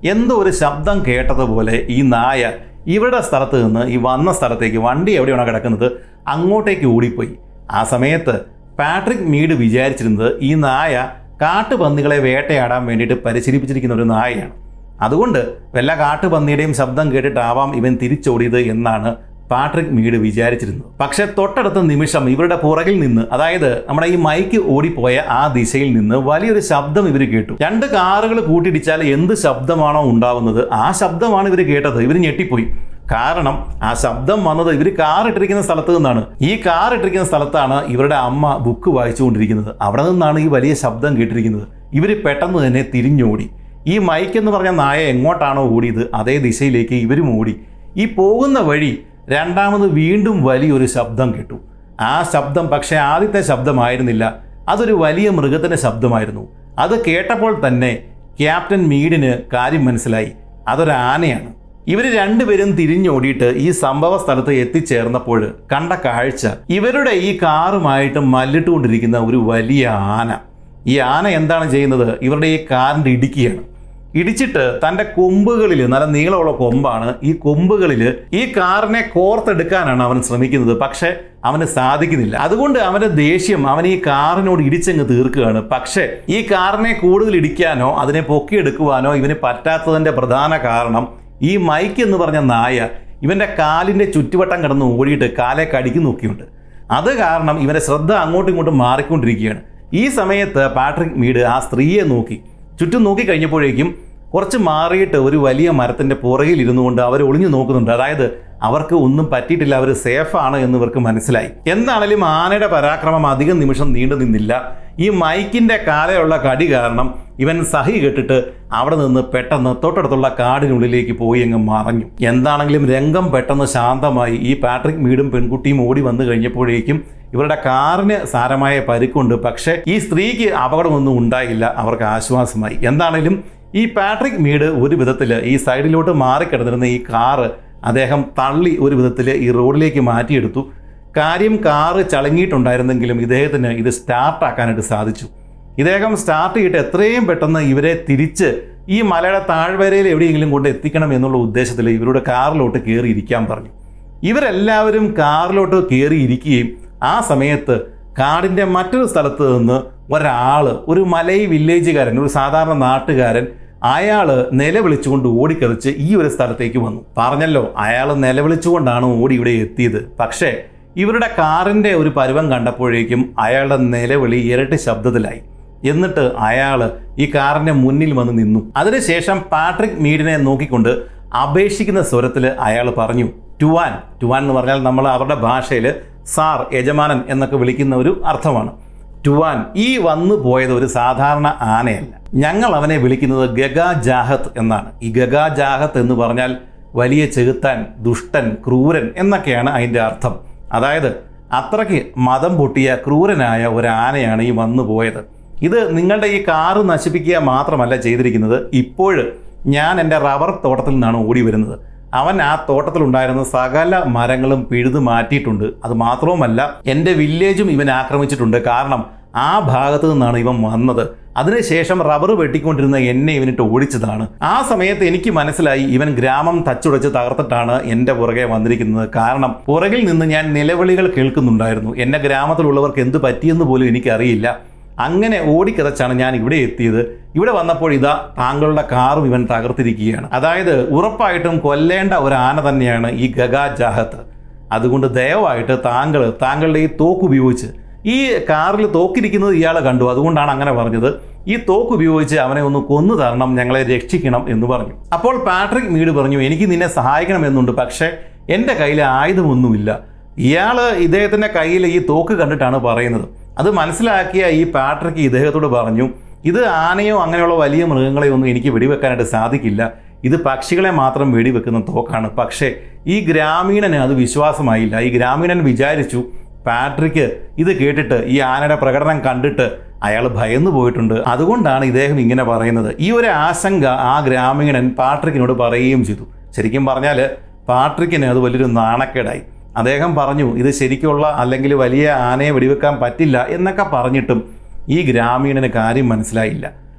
എന്തോ ഒരു ശബ്ദം കേട്ടതുപോലെ ഈ നായ ഇവരുടെ സ്ഥലത്ത് നിന്ന് ഈ വന്ന സ്ഥലത്തേക്ക്, വണ്ടി എവിടെയാണോ കിടക്കുന്നത് അങ്ങോട്ടേക്ക് ഓടിപ്പോയി. ആ സമയത്ത് പാട്രിക് മീഡ് വിചാരിച്ചിരുന്നത് ഈ നായ കാട്ടുപന്നികളെ വേട്ടയാടാൻ വേണ്ടിയിട്ട് പരിശീലിപ്പിച്ചിരിക്കുന്ന ഒരു നായയാണ്. അതുകൊണ്ട് വല്ല കാട്ടുപന്നിയുടെയും ശബ്ദം കേട്ടിട്ടാവാം ഇവൻ തിരിച്ചോടിയത് എന്നാണ് പാട്രിക് മീഡ് വിചാരിച്ചിരുന്നത്. പക്ഷെ തൊട്ടടുത്ത നിമിഷം ഇവരുടെ പുറകിൽ നിന്ന്, അതായത് നമ്മുടെ ഈ മൈക്ക് ഓടിപ്പോയ ആ ദിശയിൽ നിന്ന് വലിയൊരു ശബ്ദം ഇവർ കേട്ടു. 2 കാറുകൾ കൂട്ടിയിടിച്ചാൽ എന്ത് ശബ്ദമാണോ ഉണ്ടാവുന്നത് ആ ശബ്ദമാണ് ഇവർ കേട്ടത്. ഇവർ ഞെട്ടിപ്പോയി. കാരണം ആ ശബ്ദം വന്നത് ഇവർ കാർ ഇട്ടിരിക്കുന്ന സ്ഥലത്ത് നിന്നാണ്. ഈ കാർ ഇട്ടിരിക്കുന്ന സ്ഥലത്താണ് ഇവരുടെ അമ്മ ബുക്ക് വായിച്ചുകൊണ്ടിരിക്കുന്നത്. അവിടെ നിന്നാണ് ഈ വലിയ ശബ്ദം കേട്ടിരിക്കുന്നത്. ഇവർ പെട്ടെന്ന് തന്നെ തിരിഞ്ഞോടി. ഈ മൈക്ക് എന്ന് പറഞ്ഞ നായ എങ്ങോട്ടാണോ ഓടിയത് അതേ ദിശയിലേക്ക് ഇവരും ഓടി. ഈ പോകുന്ന വഴി രണ്ടാമത് വീണ്ടും വലിയൊരു ശബ്ദം കേട്ടു. ആ ശബ്ദം പക്ഷേ ആദ്യത്തെ ശബ്ദമായിരുന്നില്ല, അതൊരു വലിയ മൃഗത്തിൻ്റെ ശബ്ദമായിരുന്നു. അത് കേട്ടപ്പോൾ തന്നെ ക്യാപ്റ്റൻ മീഡിന് കാര്യം മനസ്സിലായി, അതൊരു ആനയാണ്. ഇവർ രണ്ടുപേരും തിരിഞ്ഞോടിയിട്ട് ഈ സംഭവ സ്ഥലത്ത് എത്തിച്ചേർന്നപ്പോൾ കണ്ട കാഴ്ച ഇവരുടെ ഈ കാറുമായിട്ട് മല്ലിട്ടുകൊണ്ടിരിക്കുന്ന ഒരു വലിയ ആന. ഈ ആന എന്താണ് ചെയ്യുന്നത്? ഇവരുടെ ഈ കാറിൻ്റെ ഇടിക്കുകയാണ്. ഇടിച്ചിട്ട് തൻ്റെ കൊമ്പുകളിൽ, നല്ല നീളമുള്ള കൊമ്പാണ്, ഈ കൊമ്പുകളിൽ ഈ കാറിനെ കോർത്തെടുക്കാനാണ് അവൻ ശ്രമിക്കുന്നത്. പക്ഷെ അവന് സാധിക്കുന്നില്ല. അതുകൊണ്ട് അവൻ്റെ ദേഷ്യം അവൻ ഈ കാറിനോട് ഇടിച്ചങ്ങ് തീർക്കുകയാണ്. പക്ഷേ ഈ കാറിനെ കൂടുതൽ ഇടിക്കാനോ അതിനെ പൊക്കിയെടുക്കുവാനോ ഇവന് പറ്റാത്തതിൻ്റെ പ്രധാന കാരണം ഈ മൈക്ക് എന്ന് പറഞ്ഞ നായ ഇവൻ്റെ കാലിൻ്റെ ചുറ്റുവട്ടം കിടന്ന് ഓടിയിട്ട് കാലെ കടിക്ക് നോക്കിയുണ്ട്. അത് കാരണം ഇവൻ്റെ ശ്രദ്ധ അങ്ങോട്ടും ഇങ്ങോട്ടും മാറിക്കൊണ്ടിരിക്കുകയാണ്. ഈ സമയത്ത് പാട്രിക് മീഡ് ആ സ്ത്രീയെ നോക്കി. ചുറ്റും നോക്കി കഴിഞ്ഞപ്പോഴേക്കും കുറച്ച് മാറിയിട്ട് ഒരു വലിയ മരത്തിൻ്റെ പുറകിൽ ഇരുന്നു കൊണ്ട് അവർ ഒളിഞ്ഞു നോക്കുന്നുണ്ട്. അതായത് അവർക്ക് ഒന്നും പറ്റിയിട്ടില്ല, അവർ സേഫാണ് എന്ന് ഇവർക്ക് മനസ്സിലായി. എന്താണെങ്കിലും ആനയുടെ പരാക്രമം അധികം നിമിഷം നീണ്ടു നിന്നില്ല. ഈ മൈക്കിൻ്റെ കാലയുള്ള കടി കാരണം ഇവൻ സഹി കെട്ടിട്ട് അവിടെ നിന്ന് പെട്ടെന്ന് തൊട്ടടുത്തുള്ള കാടിനുള്ളിലേക്ക് പോയി അങ്ങ് മറഞ്ഞു. എന്താണെങ്കിലും രംഗം പെട്ടെന്ന് ശാന്തമായി. ഈ പാട്രിക് മീഡും പെൺകുട്ടിയും ഓടി വന്നു കഴിഞ്ഞപ്പോഴേക്കും ഇവരുടെ കാറിന് സാരമായ പരിക്കുണ്ട്. പക്ഷേ ഈ സ്ത്രീക്ക് അപകടമൊന്നും ഉണ്ടായില്ല. അവർക്ക് ആശ്വാസമായി. എന്താണെങ്കിലും ഈ പാട്രിക് മീഡ് ഒരു വിധത്തിൽ ഈ സൈഡിലോട്ട് മാറിക്കിടന്നിരുന്ന ഈ കാറ് അദ്ദേഹം തള്ളി ഒരു വിധത്തിൽ ഈ റോഡിലേക്ക് മാറ്റിയെടുത്തു. കാര്യം കാറ് ചളങ്ങിയിട്ടുണ്ടായിരുന്നെങ്കിലും ഇദ്ദേഹത്തിന് ഇത് സ്റ്റാർട്ടാക്കാനായിട്ട് സാധിച്ചു. ഇദ്ദേഹം സ്റ്റാർട്ട് ചെയ്തിട്ട് എത്രയും പെട്ടെന്ന് ഇവരെ തിരിച്ച് ഈ മലയുടെ താഴ്വരയിൽ എവിടെയെങ്കിലും കൊണ്ട് എത്തിക്കണം എന്നുള്ള ഉദ്ദേശത്തിൽ ഇവരുടെ കാറിലോട്ട് കയറി ഇരിക്കാൻ പറഞ്ഞു. ഇവരെല്ലാവരും കാറിലോട്ട് കയറിയിരിക്കുകയും ആ സമയത്ത് കാടിൻ്റെ മറ്റൊരു സ്ഥലത്ത് നിന്ന് ഒരാൾ, ഒരു മലൈ വില്ലേജുകാരൻ, ഒരു സാധാരണ നാട്ടുകാരൻ, അയാൾ നിലവിളിച്ചുകൊണ്ട് ഓടിക്കറിച്ച് ഈ ഒരു സ്ഥലത്തേക്ക് വന്നു. പറഞ്ഞല്ലോ, അയാൾ നിലവിളിച്ചുകൊണ്ടാണ് ഓടി ഇവിടെ എത്തിയത്. പക്ഷേ ഇവരുടെ കാറിൻ്റെ ഒരു പരുവം കണ്ടപ്പോഴേക്കും അയാളുടെ നിലവിളി ഇരട്ടി ശബ്ദത്തിലായി. എന്നിട്ട് അയാൾ ഈ കാറിൻ്റെ മുന്നിൽ വന്ന് നിന്നു. അതിനുശേഷം പാട്രിക് മീഡിനെ നോക്കിക്കൊണ്ട് അപേക്ഷിക്കുന്ന സ്വരത്തിൽ അയാൾ പറഞ്ഞു, ടുവാൻ. ടുവാൻ എന്ന് പറഞ്ഞാൽ നമ്മൾ അവരുടെ ഭാഷയിൽ സാർ, യജമാനൻ എന്നൊക്കെ വിളിക്കുന്ന ഒരു അർത്ഥമാണ്. ടുവാൻ, ഈ വന്നു പോയത് ഒരു സാധാരണ ആനയല്ല. ഞങ്ങൾ അവനെ വിളിക്കുന്നത് ഗഗാ ജാഹത്ത് എന്നാണ്. ഈ ഗഗാ ജാഹത്ത് എന്ന് പറഞ്ഞാൽ വലിയ ചെകുത്താൻ, ദുഷ്ടൻ, ക്രൂരൻ എന്നൊക്കെയാണ് അതിൻ്റെ അർത്ഥം. അതായത് അത്രയ്ക്ക് മതം പൊട്ടിയ ക്രൂരനായ ഒരു ആനയാണ് ഈ വന്നു പോയത്. ഇത് നിങ്ങളുടെ ഈ കാറ് നശിപ്പിക്കുക മാത്രമല്ല ചെയ്തിരിക്കുന്നത്. ഇപ്പോൾ ഞാൻ എൻ്റെ റബ്ബർ തോട്ടത്തിൽ നിന്നാണ് ഓടി വരുന്നത്. അവൻ ആ തോട്ടത്തിലുണ്ടായിരുന്ന സകല മരങ്ങളും പിഴുതു മാറ്റിയിട്ടുണ്ട്. അത് മാത്രവുമല്ല, എൻ്റെ വില്ലേജും ഇവൻ ആക്രമിച്ചിട്ടുണ്ട്. കാരണം ആ ഭാഗത്തു നിന്നാണ് ഇവൻ വന്നത്. അതിനുശേഷം റബ്ബർ വെട്ടിക്കൊണ്ടിരുന്ന എന്നെ ഇവനിട്ട് ഓടിച്ചതാണ്. ആ സമയത്ത് എനിക്ക് മനസ്സിലായി ഇവൻ ഗ്രാമം തച്ചുടച്ച് തകർത്തിട്ടാണ് എൻ്റെ പുറകെ വന്നിരിക്കുന്നത്. കാരണം പുറകിൽ നിന്ന് ഞാൻ നിലവിളികൾ കേൾക്കുന്നുണ്ടായിരുന്നു. എൻ്റെ ഗ്രാമത്തിലുള്ളവർക്ക് എന്ത് പറ്റിയെന്ന് പോലും എനിക്കറിയില്ല. അങ്ങനെ ഓടിക്കിതച്ചാണ് ഞാൻ ഇവിടെ എത്തിയത്. ഇവിടെ വന്നപ്പോൾ ഇതാ താങ്കളുടെ കാറും ഇവൻ തകർത്തിരിക്കുകയാണ്. അതായത് ഉറപ്പായിട്ടും കൊല്ലേണ്ട ഒരു ആന തന്നെയാണ് ഈ ഗഗാ ജാഹത്ത്. അതുകൊണ്ട് ദയവായിട്ട് താങ്കളുടെ ഈ തോക്ക് ഉപയോഗിച്ച്, ഈ കാറിൽ തോക്കിരിക്കുന്നത് ഇയാൾ കണ്ടു, അതുകൊണ്ടാണ് അങ്ങനെ പറഞ്ഞത്, ഈ തോക്ക് ഉപയോഗിച്ച് അവനെ ഒന്ന് കൊന്നു തരണം, ഞങ്ങളെ രക്ഷിക്കണം എന്ന് പറഞ്ഞു. അപ്പോൾ പാട്രിക് മീഡ് പറഞ്ഞു, എനിക്ക് നിന്നെ സഹായിക്കണമെന്നുണ്ട്, പക്ഷേ എൻ്റെ കയ്യിൽ ആയുധമൊന്നുമില്ല. ഇയാൾ ഇദ്ദേഹത്തിൻ്റെ കയ്യിൽ ഈ തോക്ക് കണ്ടിട്ടാണ് പറയുന്നത്. അത് മനസ്സിലാക്കിയ ഈ പാട്രിക് ഇദ്ദേഹത്തോട് പറഞ്ഞു, ഇത് ആനയോ അങ്ങനെയുള്ള വലിയ മൃഗങ്ങളെയോ ഒന്നും എനിക്ക് വെടിവെക്കാനായിട്ട് സാധിക്കില്ല. ഇത് പക്ഷികളെ മാത്രം വെടിവെക്കുന്ന തോക്കാണ്. പക്ഷേ ഈ ഗ്രാമീണന് അത് വിശ്വാസമായില്ല. ഈ ഗ്രാമീണൻ വിചാരിച്ചു പാട്രിക്ക് ഇത് കേട്ടിട്ട്, ഈ ആനയുടെ പ്രകടനം കണ്ടിട്ട് അയാൾ ഭയന്നു പോയിട്ടുണ്ട്, അതുകൊണ്ടാണ് ഇദ്ദേഹം ഇങ്ങനെ പറയുന്നത്. ഈ ഒരു ആശങ്ക ആ ഗ്രാമീണൻ പാട്രിക്കിനോട് പറയുകയും ചെയ്തു. ശരിക്കും പറഞ്ഞാൽ പാട്രിക്കിന് അത് വലിയൊരു നാണക്കേടായി. അദ്ദേഹം പറഞ്ഞു, ഇത് ശരിക്കുള്ള അല്ലെങ്കിൽ വലിയ ആനയെ വെടിവെക്കാൻ പറ്റില്ല എന്നൊക്കെ പറഞ്ഞിട്ടും ഈ ഗ്രാമീണന് കാര്യം മനസ്സിലായില്ല.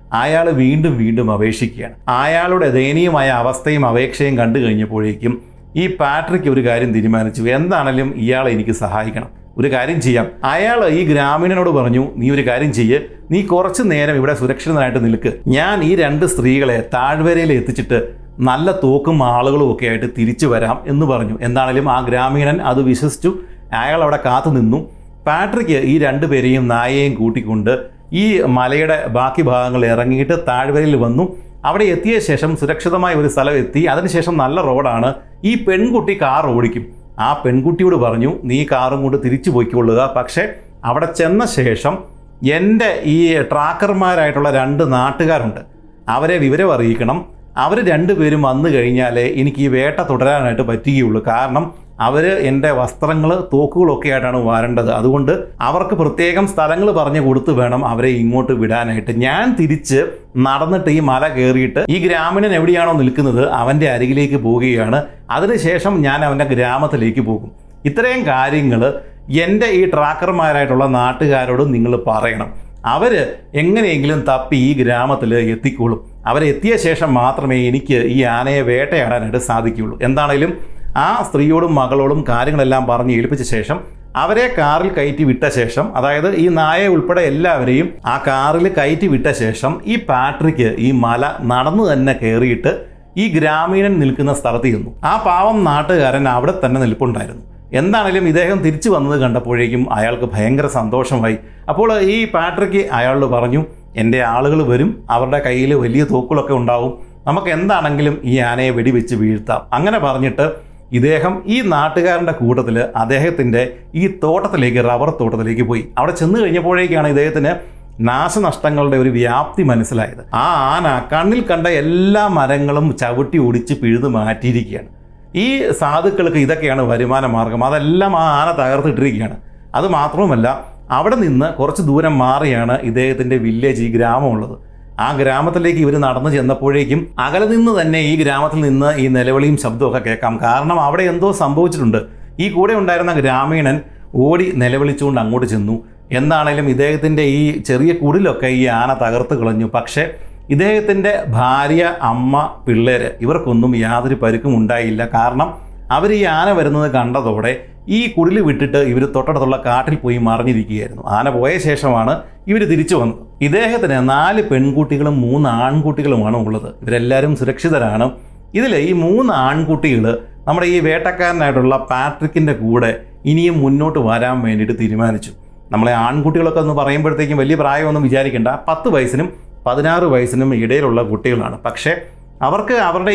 അയാൾ വീണ്ടും വീണ്ടും അപേക്ഷിക്കുകയാണ്. അയാളുടെ ദയനീയമായ അവസ്ഥയും അപേക്ഷയും കണ്ടു കഴിഞ്ഞപ്പോഴേക്കും ഈ പാട്രിക് ഒരു കാര്യം തീരുമാനിച്ചു. എന്താണെങ്കിലും ഇയാളെ എനിക്ക് സഹായിക്കണം. ഒരു കാര്യം ചെയ്യാം. അയാൾ ഈ ഗ്രാമീണനോട് പറഞ്ഞു, നീ ഒരു കാര്യം ചെയ്യ്, നീ കുറച്ചു നേരം ഇവിടെ സുരക്ഷിതനായിട്ട് നിൽക്ക്, ഞാൻ ഈ 2 സ്ത്രീകളെ താഴ്വരയിൽ എത്തിച്ചിട്ട് നല്ല തോക്കും ആളുകളും ഒക്കെ ആയിട്ട് തിരിച്ചു വരാം എന്ന് പറഞ്ഞു. എന്താണെങ്കിലും ആ ഗ്രാമീണൻ അത് വിശ്വസിച്ചു. അയാൾ അവിടെ കാത്തു നിന്നു. പാട്രിക് ഈ 2 പേരെയും നായയെയും കൂട്ടിക്കൊണ്ട് ഈ മലയുടെ ബാക്കി ഭാഗങ്ങൾ ഇറങ്ങിയിട്ട് താഴ്വരയിൽ വന്നു. അവിടെ എത്തിയ ശേഷം സുരക്ഷിതമായ ഒരു സ്ഥലം എത്തി. അതിനുശേഷം നല്ല റോഡാണ്. ഈ പെൺകുട്ടി കാർ ഓടിക്കും. ആ പെൺകുട്ടിയോട് പറഞ്ഞു, നീ കാറും കൊണ്ട് തിരിച്ചു പോയിക്കൊള്ളുക, പക്ഷേ അവിടെ ചെന്ന ശേഷം എൻ്റെ ഈ ട്രാക്കർമാരായിട്ടുള്ള 2 നാട്ടുകാരുണ്ട്, അവരെ വിവരം അറിയിക്കണം. അവർ 2 പേരും വന്നു കഴിഞ്ഞാലേ എനിക്ക് ഈ വേട്ട തുടരാനായിട്ട് പറ്റുകയുള്ളൂ. കാരണം അവർ എൻ്റെ വസ്ത്രങ്ങൾ തോക്കുകളൊക്കെ ആയിട്ടാണ് വരേണ്ടത്. അതുകൊണ്ട് അവർക്ക് പ്രത്യേകം സ്ഥലങ്ങൾ പറഞ്ഞു കൊടുത്ത് വേണം അവരെ ഇങ്ങോട്ട് വിടാനായിട്ട്. ഞാൻ തിരിച്ച് നടന്നിട്ട് ഈ മല കയറിയിട്ട് ഈ ഗ്രാമീണൻ എവിടെയാണോ നിൽക്കുന്നത് അവൻ്റെ അരികിലേക്ക് പോവുകയാണ്. അതിനുശേഷം ഞാൻ അവൻ്റെ ഗ്രാമത്തിലേക്ക് പോകും. ഇത്രയും കാര്യങ്ങൾ എൻ്റെ ഈ ട്രാക്കർമാരായിട്ടുള്ള നാട്ടുകാരോട് നിങ്ങൾ പറയണം. അവർ എങ്ങനെയെങ്കിലും തപ്പി ഈ ഗ്രാമത്തിൽ എത്തിക്കോളും. അവരെത്തിയ ശേഷം മാത്രമേ എനിക്ക് ഈ ആനയെ വേട്ടയാടാനായിട്ട് സാധിക്കുകയുള്ളൂ. എന്താണേലും ആ സ്ത്രീയോടും മകളോടും കാര്യങ്ങളെല്ലാം പറഞ്ഞ് ഏൽപ്പിച്ച ശേഷം അവരെ കാറിൽ കയറ്റി വിട്ട ശേഷം, അതായത് ഈ നായ ഉൾപ്പെടെ എല്ലാവരെയും ആ കാറിൽ കയറ്റി വിട്ട ശേഷം ഈ പാട്രിക് ഈ മല നടന്നു തന്നെ കയറിയിട്ട് ഈ ഗ്രാമീണൻ നിൽക്കുന്ന സ്ഥലത്ത് ചെന്നു. ആ പാവം നാട്ടുകാരൻ അവിടെ തന്നെ നിൽപ്പുണ്ടായിരുന്നു. എന്താണേലും ഇദ്ദേഹം തിരിച്ചു വന്നത് കണ്ടപ്പോഴേക്കും അയാൾക്ക് ഭയങ്കര സന്തോഷമായി. അപ്പോൾ ഈ പാട്രിക് അയാളോട് പറഞ്ഞു, എൻ്റെ ആളുകൾ വരും, അവരുടെ കയ്യിൽ വലിയ തോക്കുകളൊക്കെ ഉണ്ടാവും, നമുക്ക് എന്താണെങ്കിലും ഈ ആനയെ വെടിവെച്ച് വീഴ്ത്താം. അങ്ങനെ പറഞ്ഞിട്ട് ഇദ്ദേഹം ഈ നാട്ടുകാരൻ്റെ കൂട്ടത്തിൽ അദ്ദേഹത്തിൻ്റെ ഈ തോട്ടത്തിലേക്ക്, റബ്ബർ തോട്ടത്തിലേക്ക് പോയി. അവിടെ ചെന്ന് കഴിഞ്ഞപ്പോഴേക്കാണ് ഇദ്ദേഹത്തിന് നാശനഷ്ടങ്ങളുടെ ഒരു വ്യാപ്തി മനസ്സിലായത്. ആ ആന കണ്ണിൽ കണ്ട എല്ലാ മരങ്ങളും ചവിട്ടി ഒടിച്ച് പിഴുത് മാറ്റിയിരിക്കുകയാണ്. ഈ സാധുക്കൾക്ക് ഇതൊക്കെയാണ് വരുമാന മാർഗം. അതെല്ലാം ആ ആന തകർത്തിട്ടിരിക്കുകയാണ്. അത് മാത്രവുമല്ല, അവിടെ നിന്ന് കുറച്ച് ദൂരം മാറിയാണ് ഇദ്ദേഹത്തിൻ്റെ വില്ലേജ്, ഈ ഗ്രാമമുള്ളത്. ആ ഗ്രാമത്തിലേക്ക് ഇവർ നടന്നു ചെന്നപ്പോഴേക്കും അകലെ നിന്ന് തന്നെ ഈ ഗ്രാമത്തിൽ നിന്ന് ഈ നിലവിളിയും ശബ്ദമൊക്കെ കേൾക്കാം. കാരണം അവിടെ എന്തോ സംഭവിച്ചിട്ടുണ്ട്. ഈ കൂടെ ഉണ്ടായിരുന്ന ഗ്രാമീണൻ ഓടി നിലവിളിച്ചുകൊണ്ട് അങ്ങോട്ട് ചെന്നു. എന്താണേലും ഇദ്ദേഹത്തിൻ്റെ ഈ ചെറിയ കുടിലൊക്കെ ഈ ആന തകർത്ത് കളഞ്ഞു. പക്ഷേ ഇദ്ദേഹത്തിൻ്റെ ഭാര്യ, അമ്മ, പിള്ളേര് ഇവർക്കൊന്നും യാതൊരു പരുക്കും ഉണ്ടായില്ല. കാരണം അവർ ഈ ആന വരുന്നത് കണ്ടതോടെ ഈ കുടിൽ വിട്ടിട്ട് ഇവർ തൊട്ടടുത്തുള്ള കാട്ടിൽ പോയി മറിഞ്ഞിരിക്കുകയായിരുന്നു. ആന പോയ ശേഷമാണ് ഇവർ തിരിച്ചു വന്നത്. ഇദ്ദേഹത്തിന് 4 പെൺകുട്ടികളും 3 ആൺകുട്ടികളുമാണ് ഉള്ളത്. ഇവരെല്ലാവരും സുരക്ഷിതരാണ്. ഇതിൽ ഈ 3 ആൺകുട്ടികൾ നമ്മുടെ ഈ വേട്ടക്കാരനായിട്ടുള്ള പാട്രിക്കിൻ്റെ കൂടെ ഇനിയും മുന്നോട്ട് വരാൻ വേണ്ടിയിട്ട് തീരുമാനിച്ചു. നമ്മളെ ആൺകുട്ടികളൊക്കെ എന്ന് പറയുമ്പോഴത്തേക്കും വലിയ പ്രായമൊന്നും വിചാരിക്കേണ്ട. 10 വയസ്സിനും 16 വയസ്സിനും ഇടയിലുള്ള കുട്ടികളാണ്. പക്ഷേ അവർക്ക് അവരുടെ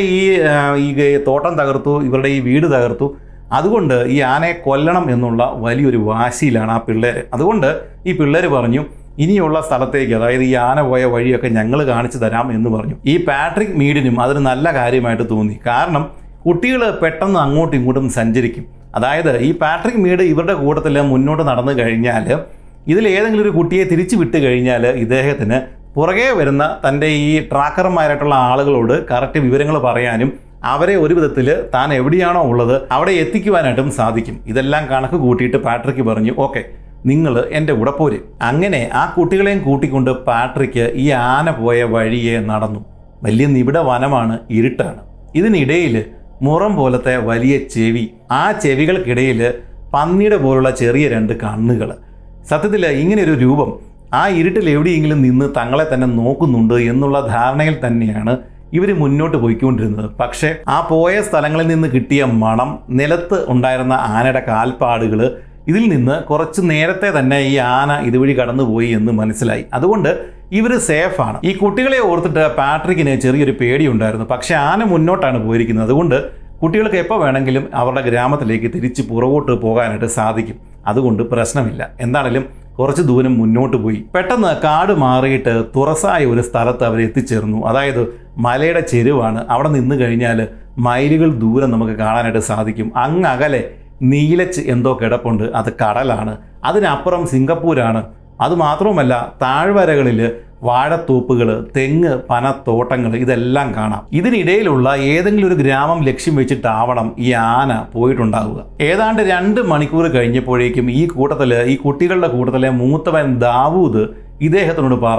ഈ തോട്ടം തകർത്തു, ഇവരുടെ ഈ വീട് തകർത്തു. അതുകൊണ്ട് ഈ ആനയെ കൊല്ലണം എന്നുള്ള വലിയൊരു വാശിയിലാണ് ആ പിള്ളേർ. അതുകൊണ്ട് ഈ പിള്ളേർ പറഞ്ഞു, ഇനിയുള്ള സ്ഥലത്തേക്ക്, അതായത് ഈ ആന പോയ വഴിയൊക്കെ ഞങ്ങൾ കാണിച്ചു തരാം എന്ന് പറഞ്ഞു. ഈ പാട്രിക് മീഡിനും അതൊരു നല്ല കാര്യമായിട്ട് തോന്നി. കാരണം കുട്ടികൾ പെട്ടെന്ന് അങ്ങോട്ടും ഇങ്ങോട്ടും സഞ്ചരിക്കും. അതായത് ഈ പാട്രിക് മീഡ് ഇവരുടെ കൂട്ടത്തിൽ മുന്നോട്ട് നടന്നു കഴിഞ്ഞാൽ, ഇതിലേതെങ്കിലും ഒരു കുട്ടിയെ തിരിച്ചു വിട്ട് കഴിഞ്ഞാൽ ഇദ്ദേഹത്തിന് പുറകെ വരുന്ന തൻ്റെ ഈ ട്രാക്കർമാരായിട്ടുള്ള ആളുകളോട് കറക്റ്റ് വിവരങ്ങൾ പറയാനും അവരെ ഒരു വിധത്തിൽ താൻ എവിടെയാണോ ഉള്ളത് അവിടെ എത്തിക്കുവാനായിട്ടും സാധിക്കും. ഇതെല്ലാം കണക്ക് കൂട്ടിയിട്ട് പാട്രിക് പറഞ്ഞു, ഓക്കെ, നിങ്ങൾ എൻ്റെ കൂടെ പോര്. അങ്ങനെ ആ കുട്ടികളെയും കൂട്ടിക്കൊണ്ട് പാട്രിക് ഈ ആന പോയ വഴിയെ നടന്നു. വലിയ നിബിഡ വനമാണ്, ഇരുട്ടാണ്. ഇതിനിടയിൽ മുറം പോലത്തെ വലിയ ചെവി, ആ ചെവികൾക്കിടയിൽ പന്നിയുടെ പോലുള്ള ചെറിയ 2 കണ്ണുകൾ. സത്യത്തിൽ ഇങ്ങനെയൊരു രൂപം ആ ഇരുട്ടിൽ എവിടെയെങ്കിലും നിന്ന് തങ്ങളെ തന്നെ നോക്കുന്നുണ്ട് എന്നുള്ള ധാരണയിൽ തന്നെയാണ് ഇവർ മുന്നോട്ട് പോയിക്കൊണ്ടിരുന്നത്. പക്ഷേ ആ പോയ സ്ഥലങ്ങളിൽ നിന്ന് കിട്ടിയ മണം, നിലത്ത് ഉണ്ടായിരുന്ന ആനയുടെ കാൽപ്പാടുകൾ, ഇതിൽ നിന്ന് കുറച്ച് നേരത്തെ തന്നെ ഈ ആന ഇതുവഴി കടന്നുപോയി എന്ന് മനസ്സിലായി. അതുകൊണ്ട് ഇവർ സേഫാണ്. ഈ കുട്ടികളെ ഓർത്തിട്ട് പാട്രിക്കിന് ചെറിയൊരു പേടിയുണ്ടായിരുന്നു. പക്ഷേ ആന മുന്നോട്ടാണ് പോയിരിക്കുന്നത്. അതുകൊണ്ട് കുട്ടികൾക്ക് എപ്പോൾ വേണമെങ്കിലും അവരുടെ ഗ്രാമത്തിലേക്ക് തിരിച്ച് പുറകോട്ട് പോകാനായിട്ട് സാധിക്കും. അതുകൊണ്ട് പ്രശ്നമില്ല. എന്താണെങ്കിലും കുറച്ച് ദൂരം മുന്നോട്ട് പോയി. പെട്ടെന്ന് കാട് മാറിയിട്ട് തുറസായ ഒരു സ്ഥലത്ത് അവർ എത്തിച്ചേർന്നു. അതായത് മലയുടെ ചെരുവാണ്. അവിടെ നിന്ന് കഴിഞ്ഞാൽ മൈലുകൾ ദൂരം നമുക്ക് കാണാനായിട്ട് സാധിക്കും. അങ്ങകലെ നീലച്ച് എന്തോ കിടപ്പുണ്ട്. അത് കടലാണ്. അതിനപ്പുറം സിംഗപ്പൂരാണ്. അതുമാത്രവുമല്ല, താഴ്വരകളിൽ വാഴത്തോപ്പുകൾ, തെങ്ങ്, പനത്തോട്ടങ്ങൾ ഇതെല്ലാം കാണാം. ഇതിനിടയിലുള്ള ഏതെങ്കിലും ഒരു ഗ്രാമം ലക്ഷ്യം വെച്ചിട്ടാവണം ഈ ആന പോയിട്ടുണ്ടാവുക. ഏതാണ്ട് 2 മണിക്കൂർ കഴിഞ്ഞപ്പോഴേക്കും ഈ കുട്ടികളുടെ കൂട്ടത്തിലെ മൂത്തവൻ ദാവൂദ് ഇദ്ദേഹത്തിനോട് പറഞ്ഞു,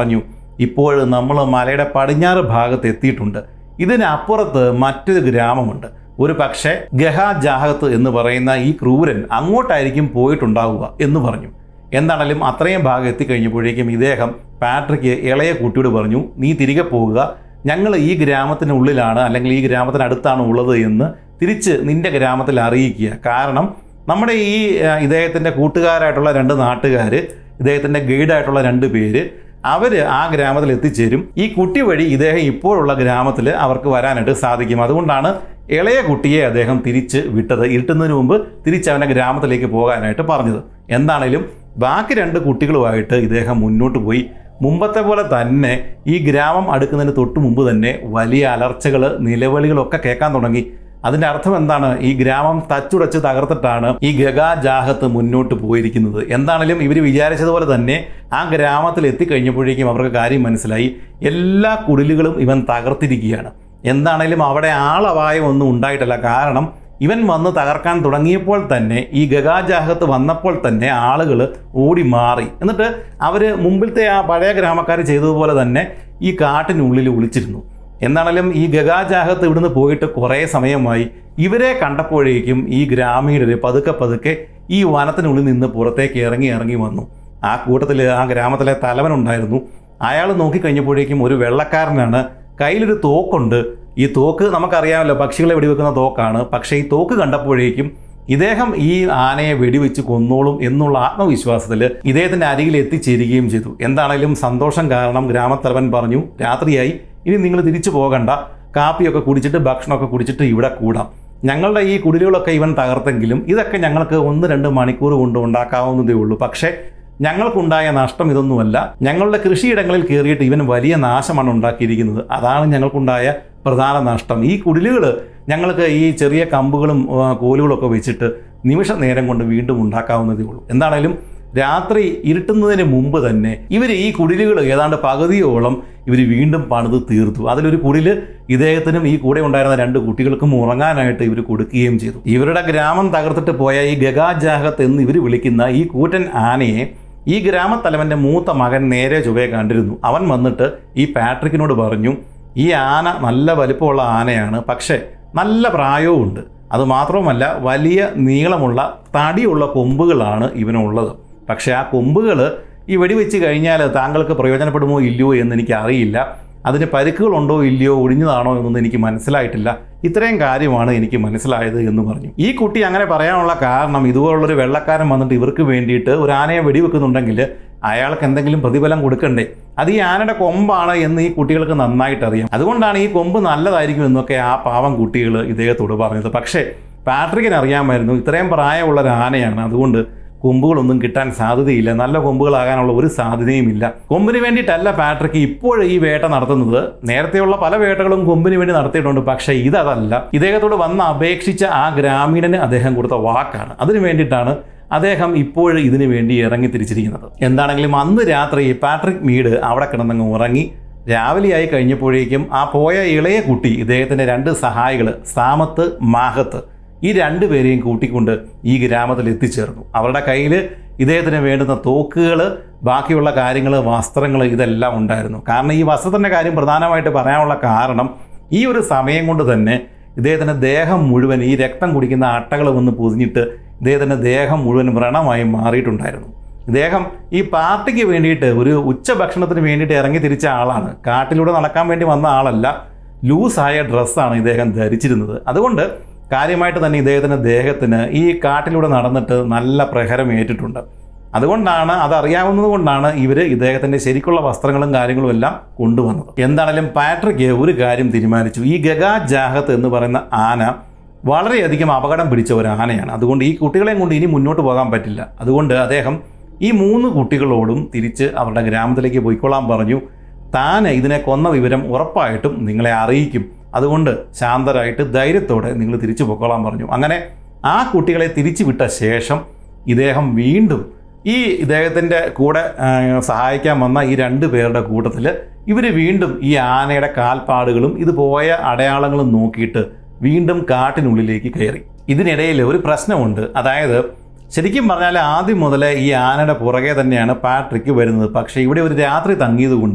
ഇപ്പോൾ നമ്മൾ മലയുടെ പടിഞ്ഞാറ് ഭാഗത്ത് എത്തിയിട്ടുണ്ട്. ഇതിനപ്പുറത്ത് മറ്റൊരു ഗ്രാമമുണ്ട്. ഒരു പക്ഷേ ഗഹാജാഹത്ത് എന്ന് പറയുന്ന ഈ ക്രൂരൻ അങ്ങോട്ടായിരിക്കും പോയിട്ടുണ്ടാവുക എന്ന് പറഞ്ഞു. എന്താണെങ്കിലും അത്രയും ഭാഗം എത്തിക്കഴിഞ്ഞപ്പോഴേക്കും ഇദ്ദേഹം പാട്രിക്ക് ഇളയ കുട്ടിയോട് പറഞ്ഞു, നീ തിരികെ പോകുക, ഞങ്ങൾ ഈ ഗ്രാമത്തിനുള്ളിലാണ് അല്ലെങ്കിൽ ഈ ഗ്രാമത്തിനടുത്താണ് ഉള്ളത് എന്ന് തിരിച്ച് നിന്റെ ഗ്രാമത്തിൽ അറിയിക്കുക. കാരണം നമ്മുടെ ഈ ഇദ്ദേഹത്തിൻ്റെ കൂട്ടുകാരായിട്ടുള്ള 2 നാട്ടുകാർ, ഇദ്ദേഹത്തിൻ്റെ ഗൈഡായിട്ടുള്ള 2 പേര്, അവർ ആ ഗ്രാമത്തിൽ എത്തിച്ചേരും. ഈ കുട്ടി വഴി ഇദ്ദേഹം ഇപ്പോഴുള്ള ഗ്രാമത്തിൽ അവർക്ക് വരാനായിട്ട് സാധിക്കും. അതുകൊണ്ടാണ് ഇളയ കുട്ടിയെ അദ്ദേഹം തിരിച്ച് വിട്ടത്, ഇരുട്ടുന്നതിന് മുമ്പ് തിരിച്ച് അവൻ്റെ ഗ്രാമത്തിലേക്ക് പോകാനായിട്ട് പറഞ്ഞത്. എന്താണേലും ബാക്കി 2 കുട്ടികളുമായിട്ട് ഇദ്ദേഹം മുന്നോട്ട് പോയി. മുമ്പത്തെ പോലെ തന്നെ ഈ ഗ്രാമം അടുക്കുന്നതിന് തൊട്ട് മുമ്പ് തന്നെ വലിയ അലർച്ചകൾ, നിലവിളികളൊക്കെ കേൾക്കാൻ തുടങ്ങി. അതിൻ്റെ അർത്ഥം എന്താണ്? ഈ ഗ്രാമം തച്ചുടച്ച് തകർത്തിട്ടാണ് ഈ ഗഹാജാഹത്ത് മുന്നോട്ട് പോയിരിക്കുന്നത്. എന്താണെങ്കിലും ഇവർ വിചാരിച്ചതുപോലെ തന്നെ ആ ഗ്രാമത്തിൽ എത്തിക്കഴിഞ്ഞപ്പോഴേക്കും അവർക്ക് കാര്യം മനസ്സിലായി. എല്ലാ കുടിലുകളും ഇവൻ തകർത്തിരിക്കുകയാണ്. എന്താണേലും അവിടെ ആളപായം ഒന്നും ഉണ്ടായിട്ടില്ല. കാരണം ഇവൻ വന്ന് തകർക്കാൻ തുടങ്ങിയപ്പോൾ തന്നെ, ഈ ഗഹാജാഹത്ത് വന്നപ്പോൾ തന്നെ ആളുകൾ ഓടി മാറി. എന്നിട്ട് അവർ മുമ്പിലത്തെ ആ പഴയ ഗ്രാമക്കാർ ചെയ്തതുപോലെ തന്നെ ഈ കാട്ടിനുള്ളിൽ ഒളിച്ചിരുന്നു. എന്നാണെങ്കിലും ഈ ഗഹാജാഹത്ത് ഇവിടുന്ന് പോയിട്ട് കുറേ സമയമായി. ഇവരെ കണ്ടപ്പോഴേക്കും ഈ ഗ്രാമീണർ പതുക്കെ ഈ വനത്തിനുള്ളിൽ നിന്ന് പുറത്തേക്ക് ഇറങ്ങി വന്നു. ആ കൂട്ടത്തിൽ ആ ഗ്രാമത്തിലെ തലവനുണ്ടായിരുന്നു. അയാൾ നോക്കിക്കഴിഞ്ഞപ്പോഴേക്കും ഒരു വെള്ളക്കാരനാണ്, കയ്യിലൊരു തോക്കുണ്ട്. ഈ തോക്ക് നമുക്കറിയാമല്ലോ, പക്ഷികളെ വെടിവെക്കുന്ന തോക്കാണ്. പക്ഷേ ഈ തോക്ക് കണ്ടപ്പോഴേക്കും ഇദ്ദേഹം ഈ ആനയെ വെടിവെച്ച് കൊന്നോളും എന്നുള്ള ആത്മവിശ്വാസത്തിൽ ഇദ്ദേഹത്തിൻ്റെ അരികിൽ എത്തിച്ചേരുകയും ചെയ്തു. എന്താണെങ്കിലും സന്തോഷം കാരണം ഗ്രാമത്തലവൻ പറഞ്ഞു, രാത്രിയായി, ഇനി നിങ്ങൾ തിരിച്ചു പോകണ്ട, കാപ്പിയൊക്കെ കുടിച്ചിട്ട് ഭക്ഷണമൊക്കെ കുടിച്ചിട്ട് ഇവിടെ കൂടാം. ഞങ്ങളുടെ ഈ കുടിലുകളൊക്കെ ഇവൻ തകർത്തെങ്കിലും ഇതൊക്കെ ഞങ്ങൾക്ക് 1-2 മണിക്കൂർ കൊണ്ട് ഉണ്ടാക്കാവുന്നതേ ഉള്ളൂ. പക്ഷേ ഞങ്ങൾക്കുണ്ടായ നഷ്ടം ഇതൊന്നുമല്ല. ഞങ്ങളുടെ കൃഷിയിടങ്ങളിൽ കയറിയിട്ട് ഇവൻ വലിയ നാശമാണ് ഉണ്ടാക്കിയിരിക്കുന്നത്. അതാണ് ഞങ്ങൾക്കുണ്ടായ പ്രധാന നഷ്ടം. ഈ കുടിലുകൾ ഞങ്ങൾക്ക് ഈ ചെറിയ കമ്പുകളും കോലുകളൊക്കെ വെച്ചിട്ട് നിമിഷ നേരം കൊണ്ട് വീണ്ടും ഉണ്ടാക്കാവുന്നതേ ഉള്ളൂ. എന്താണേലും രാത്രി ഇരുട്ടുന്നതിന് മുമ്പ് തന്നെ ഇവർ ഈ കുടിലുകൾ ഏതാണ്ട് പകുതിയോളം ഇവർ വീണ്ടും പണിത് തീർത്തു. അതിലൊരു കുടില് ഇദ്ദേഹത്തിനും ഈ കൂടെ ഉണ്ടായിരുന്ന 2 കുട്ടികൾക്കും ഉറങ്ങാനായിട്ട് ഇവർ കൊടുക്കുകയും ചെയ്തു. ഇവരുടെ ഗ്രാമം തകർത്തിട്ട് പോയ ഈ ഗഹാജാഹത്ത് എന്ന് ഇവർ വിളിക്കുന്ന ഈ കൂറ്റൻ ആനയെ ഈ ഗ്രാമത്തലവൻ്റെ മൂത്ത മകൻ നേരെ ചൊവ്വേ കണ്ടിരുന്നു. അവൻ വന്നിട്ട് ഈ പാട്രിക്കിനോട് പറഞ്ഞു, ഈ ആന നല്ല വലിപ്പമുള്ള ആനയാണ്, പക്ഷേ നല്ല പ്രായവും ഉണ്ട്. അതുമാത്രവുമല്ല വലിയ നീളമുള്ള തടിയുള്ള കൊമ്പുകളാണ് ഇവനുള്ളത്. പക്ഷേ ആ കൊമ്പുകൾ ഈ വെടിവെച്ച് കഴിഞ്ഞാൽ താങ്കൾക്ക് പ്രയോജനപ്പെടുമോ ഇല്ലയോ എന്ന് എനിക്ക് അറിയില്ല. അതിന് പരിക്കുകളുണ്ടോ ഇല്ലയോ, ഒടിഞ്ഞതാണോ എന്നൊന്നും എനിക്ക് മനസ്സിലായിട്ടില്ല. ഇത്രയും കാര്യമാണ് എനിക്ക് മനസ്സിലായത് എന്ന് പറഞ്ഞു. ഈ കുട്ടി അങ്ങനെ പറയാനുള്ള കാരണം, ഇതുപോലുള്ളൊരു വെള്ളക്കാരൻ വന്നിട്ട് ഇവർക്ക് വേണ്ടിയിട്ട് ഒരു ആനയെ വെടിവെക്കുന്നുണ്ടെങ്കിൽ അയാൾക്ക് എന്തെങ്കിലും പ്രതിഫലം കൊടുക്കണ്ടേ? അത് ഈ ആനയുടെ കൊമ്പാണ് എന്ന് ഈ കുട്ടികൾക്ക് നന്നായിട്ട് അറിയാം. അതുകൊണ്ടാണ് ഈ കൊമ്പ് നല്ലതായിരിക്കും എന്നൊക്കെ ആ പാവം കുട്ടികൾ ഇദ്ദേഹത്തോട് പറഞ്ഞത്. പക്ഷേ പാട്രിക്കിന് അറിയാമായിരുന്നു ഇത്രയും പ്രായമുള്ള ഒരു ആനയാണ്, അതുകൊണ്ട് കൊമ്പുകളൊന്നും കിട്ടാൻ സാധ്യതയില്ല, നല്ല കൊമ്പുകളാകാനുള്ള ഒരു സാധ്യതയുമില്ല. കൊമ്പിന് വേണ്ടിയിട്ടല്ല പാട്രിക്ക് ഇപ്പോൾ ഈ വേട്ട നടത്തുന്നത്. നേരത്തെയുള്ള പല വേട്ടകളും കൊമ്പിന് വേണ്ടി നടത്തിയിട്ടുണ്ട്. പക്ഷേ ഇതല്ല. ഇദ്ദേഹത്തോട് വന്ന് അപേക്ഷിച്ച ആ ഗ്രാമീണന് അദ്ദേഹം കൊടുത്ത വാക്കാണ്. അതിനു വേണ്ടിയിട്ടാണ് അദ്ദേഹം ഇപ്പോൾ ഇതിനു വേണ്ടി ഇറങ്ങി തിരിച്ചിരിക്കുന്നത്. എന്താണെങ്കിലും അന്ന് രാത്രി പാട്രിക് മീഡ് അവിടെ കിടന്നങ്ങ് ഉറങ്ങി. രാവിലെയായി കഴിഞ്ഞപ്പോഴേക്കും ആ പോയ ഇളയ കുട്ടി ഇദ്ദേഹത്തിൻ്റെ 2 സഹായികൾ സാമത്ത്, മാഹത്ത്, ഈ 2 പേരെയും കൂട്ടിക്കൊണ്ട് ഈ ഗ്രാമത്തിൽ എത്തിച്ചേർന്നു. അവരുടെ കയ്യിൽ ഇദ്ദേഹത്തിന് വേണ്ടുന്ന തോക്കുകൾ, ബാക്കിയുള്ള കാര്യങ്ങൾ, വസ്ത്രങ്ങൾ ഇതെല്ലാം ഉണ്ടായിരുന്നു. കാരണം ഈ വസ്ത്രത്തിൻ്റെ കാര്യം പ്രധാനമായിട്ട് പറയാനുള്ള കാരണം, ഈ ഒരു സമയം കൊണ്ട് തന്നെ ഇദ്ദേഹത്തിൻ്റെ ദേഹം മുഴുവൻ ഈ രക്തം കുടിക്കുന്ന അട്ടകൾ വന്ന് പൊതിഞ്ഞിട്ട് ഇദ്ദേഹത്തിൻ്റെ ദേഹം മുഴുവൻ വ്രണമായി മാറിയിട്ടുണ്ടായിരുന്നു. ഇദ്ദേഹം ഈ പാർട്ടിക്ക് വേണ്ടിയിട്ട് ഒരു ഉച്ചഭക്ഷണത്തിന് വേണ്ടിയിട്ട് ഇറങ്ങി തിരിച്ച ആളാണ്. കാട്ടിലൂടെ നടക്കാൻ വേണ്ടി വന്ന ആളല്ല. ലൂസായ ഡ്രസ്സാണ് ഇദ്ദേഹം ധരിച്ചിരുന്നത്. അതുകൊണ്ട് കാര്യമായിട്ട് തന്നെ ഇദ്ദേഹത്തിൻ്റെ ദേഹത്തിന് ഈ കാട്ടിലൂടെ നടന്നിട്ട് നല്ല പ്രഹരം ഏറ്റിട്ടുണ്ട്. അതുകൊണ്ടാണ്, അതറിയാവുന്നത് കൊണ്ടാണ് ഇവർ ഇദ്ദേഹത്തിൻ്റെ ശരിക്കുള്ള വസ്ത്രങ്ങളും കാര്യങ്ങളും എല്ലാം കൊണ്ടുവന്നത്. എന്താണെങ്കിലും പാട്രിക്ക് ഒരു കാര്യം തീരുമാനിച്ചു. ഈ ഗഹാജാഹത്ത് എന്ന് പറയുന്ന ആന വളരെയധികം അപകടം പിടിച്ച ഒരു ആനയാണ്. അതുകൊണ്ട് ഈ കുട്ടികളെയും കൊണ്ട് ഇനി മുന്നോട്ട് പോകാൻ പറ്റില്ല. അതുകൊണ്ട് അദ്ദേഹം ഈ 3 കുട്ടികളോടും തിരിച്ച് അവരുടെ ഗ്രാമത്തിലേക്ക് പോയിക്കൊള്ളാൻ പറഞ്ഞു. താൻ ഇതിനെ കൊന്ന വിവരം ഉറപ്പായിട്ടും നിങ്ങളെ അറിയിക്കും. അതുകൊണ്ട് ശാന്തരായിട്ട് ധൈര്യത്തോടെ നിങ്ങൾ തിരിച്ചു പൊക്കോളാൻ പറഞ്ഞു. അങ്ങനെ ആ കുട്ടികളെ തിരിച്ചു വിട്ട ശേഷം ഇദ്ദേഹം വീണ്ടും ഈ ഇദ്ദേഹത്തിൻ്റെ കൂടെ സഹായിക്കാൻ വന്ന ഈ 2 പേരുടെ കൂട്ടത്തിൽ ഇവർ വീണ്ടും ഈ ആനയുടെ കാൽപ്പാടുകളും ഇത് പോയ അടയാളങ്ങളും നോക്കിയിട്ട് വീണ്ടും കാട്ടിനുള്ളിലേക്ക് കയറി. ഇതിനിടയിൽ ഒരു പ്രശ്നമുണ്ട്. അതായത് ശരിക്കും പറഞ്ഞാൽ ആദ്യം മുതലേ ഈ ആനയുടെ പുറകെ തന്നെയാണ് പാട്രിക്ക് വരുന്നത്. പക്ഷേ ഇവിടെ ഒരു രാത്രി തങ്ങിയതുകൊണ്ട്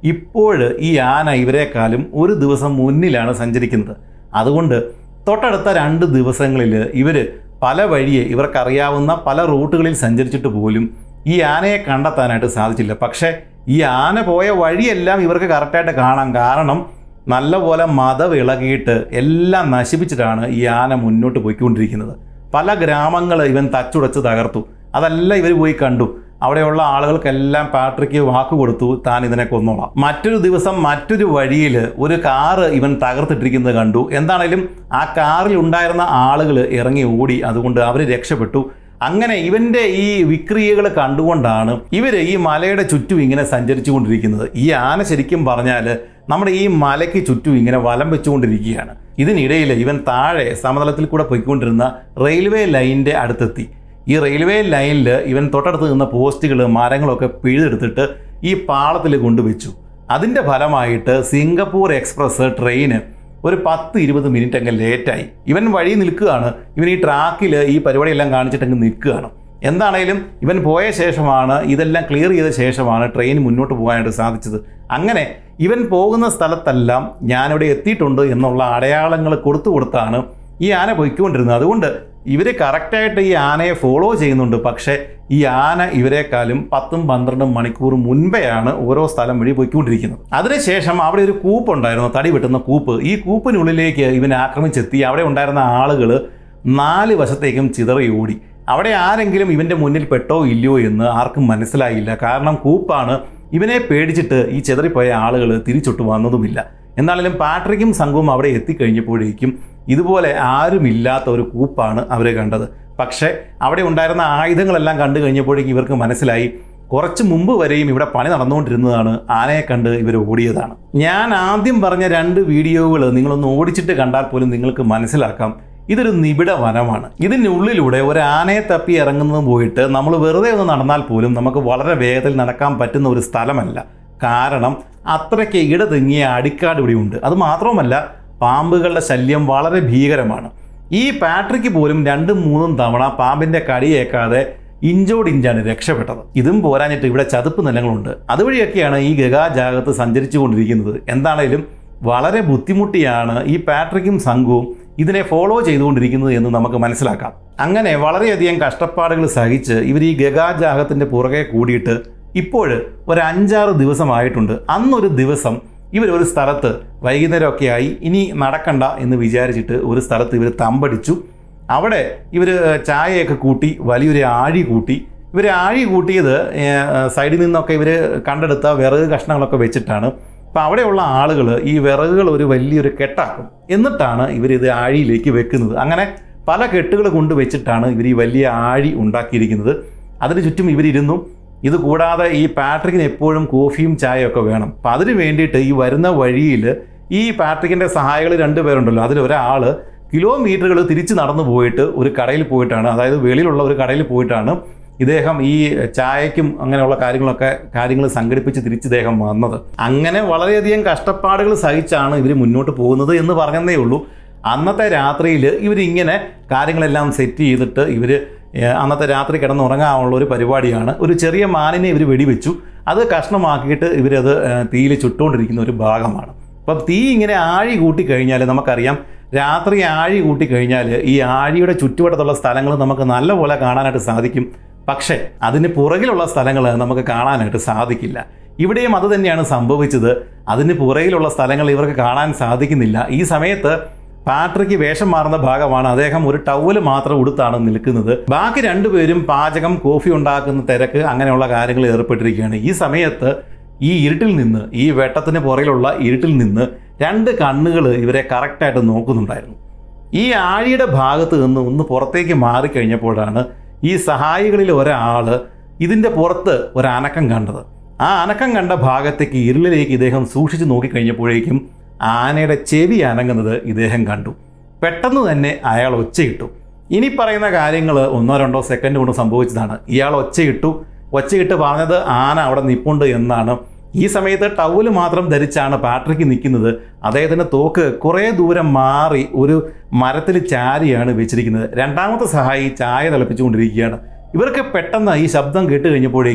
ഇപ്പോൾ ഈ ആന ഇവരെക്കാളും ഒരു ദിവസം മുന്നിലാണ് സഞ്ചരിക്കുന്നത്. അതുകൊണ്ട് തൊട്ടടുത്ത 2 ദിവസങ്ങളിൽ ഇവർ പല വഴിയെ ഇവർക്കറിയാവുന്ന പല റൂട്ടുകളിൽ സഞ്ചരിച്ചിട്ട് പോലും ഈ ആനയെ കണ്ടെത്താനായിട്ട് സാധിച്ചില്ല. പക്ഷേ ഈ ആന പോയ വഴിയെല്ലാം ഇവർക്ക് കറക്റ്റായിട്ട് കാണാം. കാരണം നല്ലപോലെ മതവിളകിയിട്ട് എല്ലാം നശിപ്പിച്ചിട്ടാണ് ഈ ആന മുന്നോട്ട് പോയിക്കൊണ്ടിരിക്കുന്നത്. പല ഗ്രാമങ്ങൾ ഇവൻ തച്ചുടച്ച് തകർത്തു. അതെല്ലാം ഇവർ പോയി കണ്ടു. അവിടെയുള്ള ആളുകൾക്കെല്ലാം പാട്രിക്ക് വാക്ക് കൊടുത്തു, താൻ ഇതിനെ കൊന്നോളാം. മറ്റൊരു ദിവസം മറ്റൊരു വഴിയിൽ ഒരു കാറ് ഇവൻ തകർത്തിട്ടിരിക്കുന്നത് കണ്ടു. എന്താണേലും ആ കാറിൽ ഉണ്ടായിരുന്ന ആളുകൾ ഇറങ്ങി ഓടി. അതുകൊണ്ട് അവർ രക്ഷപ്പെട്ടു. അങ്ങനെ ഇവൻ്റെ ഈ വിക്രിയകൾ കണ്ടുകൊണ്ടാണ് ഇവർ ഈ മലയുടെ ചുറ്റും ഇങ്ങനെ സഞ്ചരിച്ചു കൊണ്ടിരിക്കുന്നത്. ഈ ആന ശരിക്കും പറഞ്ഞാൽ നമ്മുടെ ഈ മലയ്ക്ക് ചുറ്റും ഇങ്ങനെ വലം വെച്ചുകൊണ്ടിരിക്കുകയാണ്. ഇതിനിടയിൽ ഇവൻ താഴെ സമതലത്തിൽ കൂടെ പോയിക്കൊണ്ടിരുന്ന റെയിൽവേ ലൈനിൻ്റെ അടുത്തെത്തി. ഈ റെയിൽവേ ലൈനിൽ ഇവൻ തൊട്ടടുത്ത് നിന്ന പോസ്റ്റുകൾ മരങ്ങളൊക്കെ പിഴുതെടുത്തിട്ട് ഈ പാളത്തിൽ കൊണ്ടുവച്ചു. അതിൻ്റെ ഫലമായിട്ട് സിംഗപ്പൂർ എക്സ്പ്രസ് ട്രെയിന് ഒരു 10-20 മിനിറ്റ് അങ്ങ് ലേറ്റായി. ഇവൻ വഴി നിൽക്കുകയാണ്. ഇവൻ ഈ ട്രാക്കിൽ ഈ പരിപാടിയെല്ലാം കാണിച്ചിട്ടങ്ങ് നിൽക്കുകയാണ്. എന്താണേലും ഇവൻ പോയ ശേഷമാണ്, ഇതെല്ലാം ക്ലിയർ ചെയ്ത ശേഷമാണ് ട്രെയിൻ മുന്നോട്ട് പോകാനായിട്ട് സാധിച്ചത്. അങ്ങനെ ഇവൻ പോകുന്ന സ്ഥലത്തെല്ലാം ഞാനിവിടെ എത്തിയിട്ടുണ്ട് എന്നുള്ള അടയാളങ്ങൾ കൊടുത്താണ് ഈ ആന പോയിക്കൊണ്ടിരുന്നത്. അതുകൊണ്ട് ഇവർ കറക്റ്റായിട്ട് ഈ ആനയെ ഫോളോ ചെയ്യുന്നുണ്ട്. പക്ഷേ ഈ ആന ഇവരെക്കാളും 10-12 മണിക്കൂർ മുൻപെയാണ് ഓരോ സ്ഥലം വഴി പോയിക്കൊണ്ടിരിക്കുന്നത്. അതിനുശേഷം അവിടെ ഒരു കൂപ്പ് ഉണ്ടായിരുന്നു, തടി വെട്ടുന്ന കൂപ്പ്. ഈ കൂപ്പിനുള്ളിലേക്ക് ഇവൻ ആക്രമിച്ചെത്തി. അവിടെ ഉണ്ടായിരുന്ന ആളുകൾ 4 വശത്തേക്കും ചിതറി ഓടി. അവിടെ ആരെങ്കിലും ഇവൻ്റെ മുന്നിൽ പെട്ടോ ഇല്ലയോ എന്ന് ആർക്കും മനസ്സിലായില്ല. കാരണം കൂപ്പാണ്. ഇവനെ പേടിച്ചിട്ട് ഈ ചിതറിപ്പോയ ആളുകൾ തിരിച്ചൊട്ട് വന്നതുമില്ല. എന്നാലും പാട്രിക്കും സംഘവും അവിടെ എത്തിക്കഴിഞ്ഞപ്പോഴേക്കും ഇതുപോലെ ആരുമില്ലാത്ത ഒരു കൂപ്പാണ് അവർ കണ്ടത്. പക്ഷേ അവിടെ ഉണ്ടായിരുന്ന ആയുധങ്ങളെല്ലാം കണ്ടു കഴിഞ്ഞപ്പോഴേക്കും ഇവർക്ക് മനസ്സിലായി കുറച്ച് മുമ്പ് വരെയും ഇവിടെ പണി നടന്നുകൊണ്ടിരുന്നതാണ്. ആനയെ കണ്ട് ഇവർ ഓടിയതാണ്. ഞാൻ ആദ്യം പറഞ്ഞ 2 വീഡിയോകൾ നിങ്ങളൊന്ന് ഓടിച്ചിട്ട് കണ്ടാൽ പോലും നിങ്ങൾക്ക് മനസ്സിലാക്കാം ഇതൊരു നിബിഡ വനമാണ്. ഇതിനുള്ളിലൂടെ ഒരു ആനയെ തപ്പി ഇറങ്ങുന്നത് പോയിട്ട് നമ്മൾ വെറുതെ ഒന്ന് നടന്നാൽ പോലും നമുക്ക് വളരെ വേഗത്തിൽ നടക്കാൻ പറ്റുന്ന ഒരു സ്ഥലമല്ല. കാരണം അത്രയ്ക്ക് ഇടതെങ്ങിയ അടിക്കാട് ഇവിടെയുണ്ട്. അതുമാത്രവുമല്ല, പാമ്പുകളുടെ ശല്യം വളരെ ഭീകരമാണ്. ഈ പാട്രിക്ക് പോലും 2-3 തവണ പാമ്പിൻ്റെ കടിയേക്കാതെ ഇഞ്ചോടിഞ്ചാണ് രക്ഷപ്പെട്ടത്. ഇതും പോരാഞ്ഞിട്ട് ഇവിടെ ചതുപ്പ് നിലങ്ങളുണ്ട്. അതുവഴിയൊക്കെയാണ് ഈ ഗഗാജാഗത്ത് സഞ്ചരിച്ചു കൊണ്ടിരിക്കുന്നത്. എന്താണേലും വളരെ ബുദ്ധിമുട്ടിയാണ് ഈ പാട്രിക്കും സംഘവും ഇതിനെ ഫോളോ ചെയ്തുകൊണ്ടിരിക്കുന്നത് എന്ന് നമുക്ക് മനസ്സിലാക്കാം. അങ്ങനെ വളരെയധികം കഷ്ടപ്പാടുകൾ സഹിച്ച് ഇവർ ഈ ഗഗാജാഗത്തിൻ്റെ പുറകെ കൂടിയിട്ട് ഇപ്പോൾ ഒരു 5-6 ദിവസമായിട്ടുണ്ട്. അന്നൊരു ദിവസം ഇവരൊരു സ്ഥലത്ത് വൈകുന്നേരമൊക്കെ ആയി, ഇനി നടക്കണ്ട എന്ന് വിചാരിച്ചിട്ട് ഒരു സ്ഥലത്ത് ഇവർ തമ്പടിച്ചു. അവിടെ ഇവർ ചായയൊക്കെ കൂട്ടി വലിയൊരു ആഴി കൂട്ടി. ഇവർ ആഴി കൂട്ടിയത് സൈഡിൽ നിന്നൊക്കെ ഇവർ കണ്ടെടുത്ത വിറക് കഷ്ണങ്ങളൊക്കെ വെച്ചിട്ടാണ്. അപ്പോൾ അവിടെയുള്ള ആളുകൾ ഈ വിറകുകൾ ഒരു വലിയൊരു കെട്ടാക്കും. എന്നിട്ടാണ് ഇവരിത് ആഴിയിലേക്ക് വെക്കുന്നത്. അങ്ങനെ പല കെട്ടുകൾ കൊണ്ട് വെച്ചിട്ടാണ് ഇവർ ഈ വലിയ ആഴി ഉണ്ടാക്കിയിരിക്കുന്നത്. അതിന് ചുറ്റും ഇവരിരുന്നു. ഇത് കൂടാതെ ഈ പാട്രിക്കിന് എപ്പോഴും കോഫിയും ചായയൊക്കെ വേണം. അപ്പം അതിന് വേണ്ടിയിട്ട് ഈ വരുന്ന വഴിയിൽ ഈ പാട്രിക്കിൻ്റെ സഹായികൾ 2 പേരുണ്ടല്ലോ, അതിലൊരാൾ കിലോമീറ്ററുകൾ തിരിച്ച് നടന്നു പോയിട്ട് ഒരു കടയിൽ പോയിട്ടാണ്, അതായത് വെളിയിലുള്ള ഒരു കടയിൽ പോയിട്ടാണ് ഇദ്ദേഹം ഈ ചായയ്ക്കും അങ്ങനെയുള്ള കാര്യങ്ങൾ സംഘടിപ്പിച്ച് തിരിച്ച് ഇദ്ദേഹം വന്നത്. അങ്ങനെ വളരെയധികം കഷ്ടപ്പാടുകൾ സഹിച്ചാണ് ഇവർ മുന്നോട്ട് പോകുന്നത് എന്ന് പറഞ്ഞതേ ഉള്ളൂ. അന്നത്തെ രാത്രിയിൽ ഇവരിങ്ങനെ കാര്യങ്ങളെല്ലാം സെറ്റ് ചെയ്തിട്ട് ഇവർ അന്നത്തെ രാത്രി കിടന്നുറങ്ങാനുള്ള ഒരു പരിപാടിയാണ്. ഒരു ചെറിയ മാനിനെ ഇവർ വെടിവെച്ചു. അത് കഷ്ണമാക്കിയിട്ട് ഇവരത് തീയിൽ ചുട്ടുകൊണ്ടിരിക്കുന്ന ഒരു ഭാഗമാണ്. അപ്പം തീ ഇങ്ങനെ ആഴി കൂട്ടിക്കഴിഞ്ഞാൽ നമുക്കറിയാം, രാത്രി ആഴി കൂട്ടിക്കഴിഞ്ഞാൽ ഈ ആഴിയുടെ ചുറ്റുവട്ടത്തുള്ള സ്ഥലങ്ങൾ നമുക്ക് നല്ലപോലെ കാണാനായിട്ട് സാധിക്കും. പക്ഷേ അതിന് പുറകിലുള്ള സ്ഥലങ്ങൾ നമുക്ക് കാണാനായിട്ട് സാധിക്കില്ല. ഇവിടെയും അത് തന്നെയാണ് സംഭവിച്ചത്. അതിന് പുറകിലുള്ള സ്ഥലങ്ങൾ ഇവർക്ക് കാണാൻ സാധിക്കുന്നില്ല. ഈ സമയത്ത് പാട്രിക്ക് വേഷം മാറുന്ന ഭാഗമാണ്. അദ്ദേഹം ഒരു ടവല് മാത്രം ഉടുത്താണ് നിൽക്കുന്നത്. ബാക്കി 2 പേരും പാചകം, കോഫി ഉണ്ടാക്കുന്ന തിരക്ക്, അങ്ങനെയുള്ള കാര്യങ്ങൾ ഏർപ്പെട്ടിരിക്കുകയാണ്. ഈ സമയത്ത് ഈ ഇരുട്ടിൽ നിന്ന്, ഈ വെട്ടത്തിന് പുറകിലുള്ള ഇരുട്ടിൽ നിന്ന് 2 കണ്ണുകൾ ഇവരെ കറക്റ്റായിട്ട് നോക്കുന്നുണ്ടായിരുന്നു. ഈ ആഴിയുടെ ഭാഗത്ത് നിന്ന് ഒന്ന് പുറത്തേക്ക് മാറിക്കഴിഞ്ഞപ്പോഴാണ് ഈ സഹായികളിൽ ഒരാൾ ഇതിൻ്റെ പുറത്ത് ഒരു അനക്കം കണ്ടത്. ആ അനക്കം കണ്ട ഭാഗത്തേക്ക് ഇരുളിലേക്ക് ഇദ്ദേഹം സൂക്ഷിച്ച് നോക്കിക്കഴിഞ്ഞപ്പോഴേക്കും ആനയുടെ ചെവി അനങ്ങുന്നത് ഇദ്ദേഹം കണ്ടു. പെട്ടെന്ന് തന്നെ അയാൾ ഒച്ചയിട്ടു. ഇനി പറയുന്ന കാര്യങ്ങൾ 1-2 സെക്കൻഡ് കൊണ്ട് സംഭവിച്ചതാണ്. ഇയാൾ ഒച്ചയിട്ട് പറഞ്ഞത് ആന അവിടെ നിൽപ്പുണ്ട് എന്നാണ്. ഈ സമയത്ത് ടവല് മാത്രം ധരിച്ചാണ് പാട്രിക്ക് നിൽക്കുന്നത്. അദ്ദേഹത്തിൻ്റെ തോക്ക് കുറേ ദൂരം മാറി ഒരു മരത്തിൽ ചാരിയാണ് വെച്ചിരിക്കുന്നത്. 2ാമത്തെ സഹായി ചായ തിളപ്പിച്ചുകൊണ്ടിരിക്കുകയാണ്. ഇവർക്ക് പെട്ടെന്ന് ഈ ശബ്ദം കേട്ട് കഴിഞ്ഞപ്പോഴേക്കും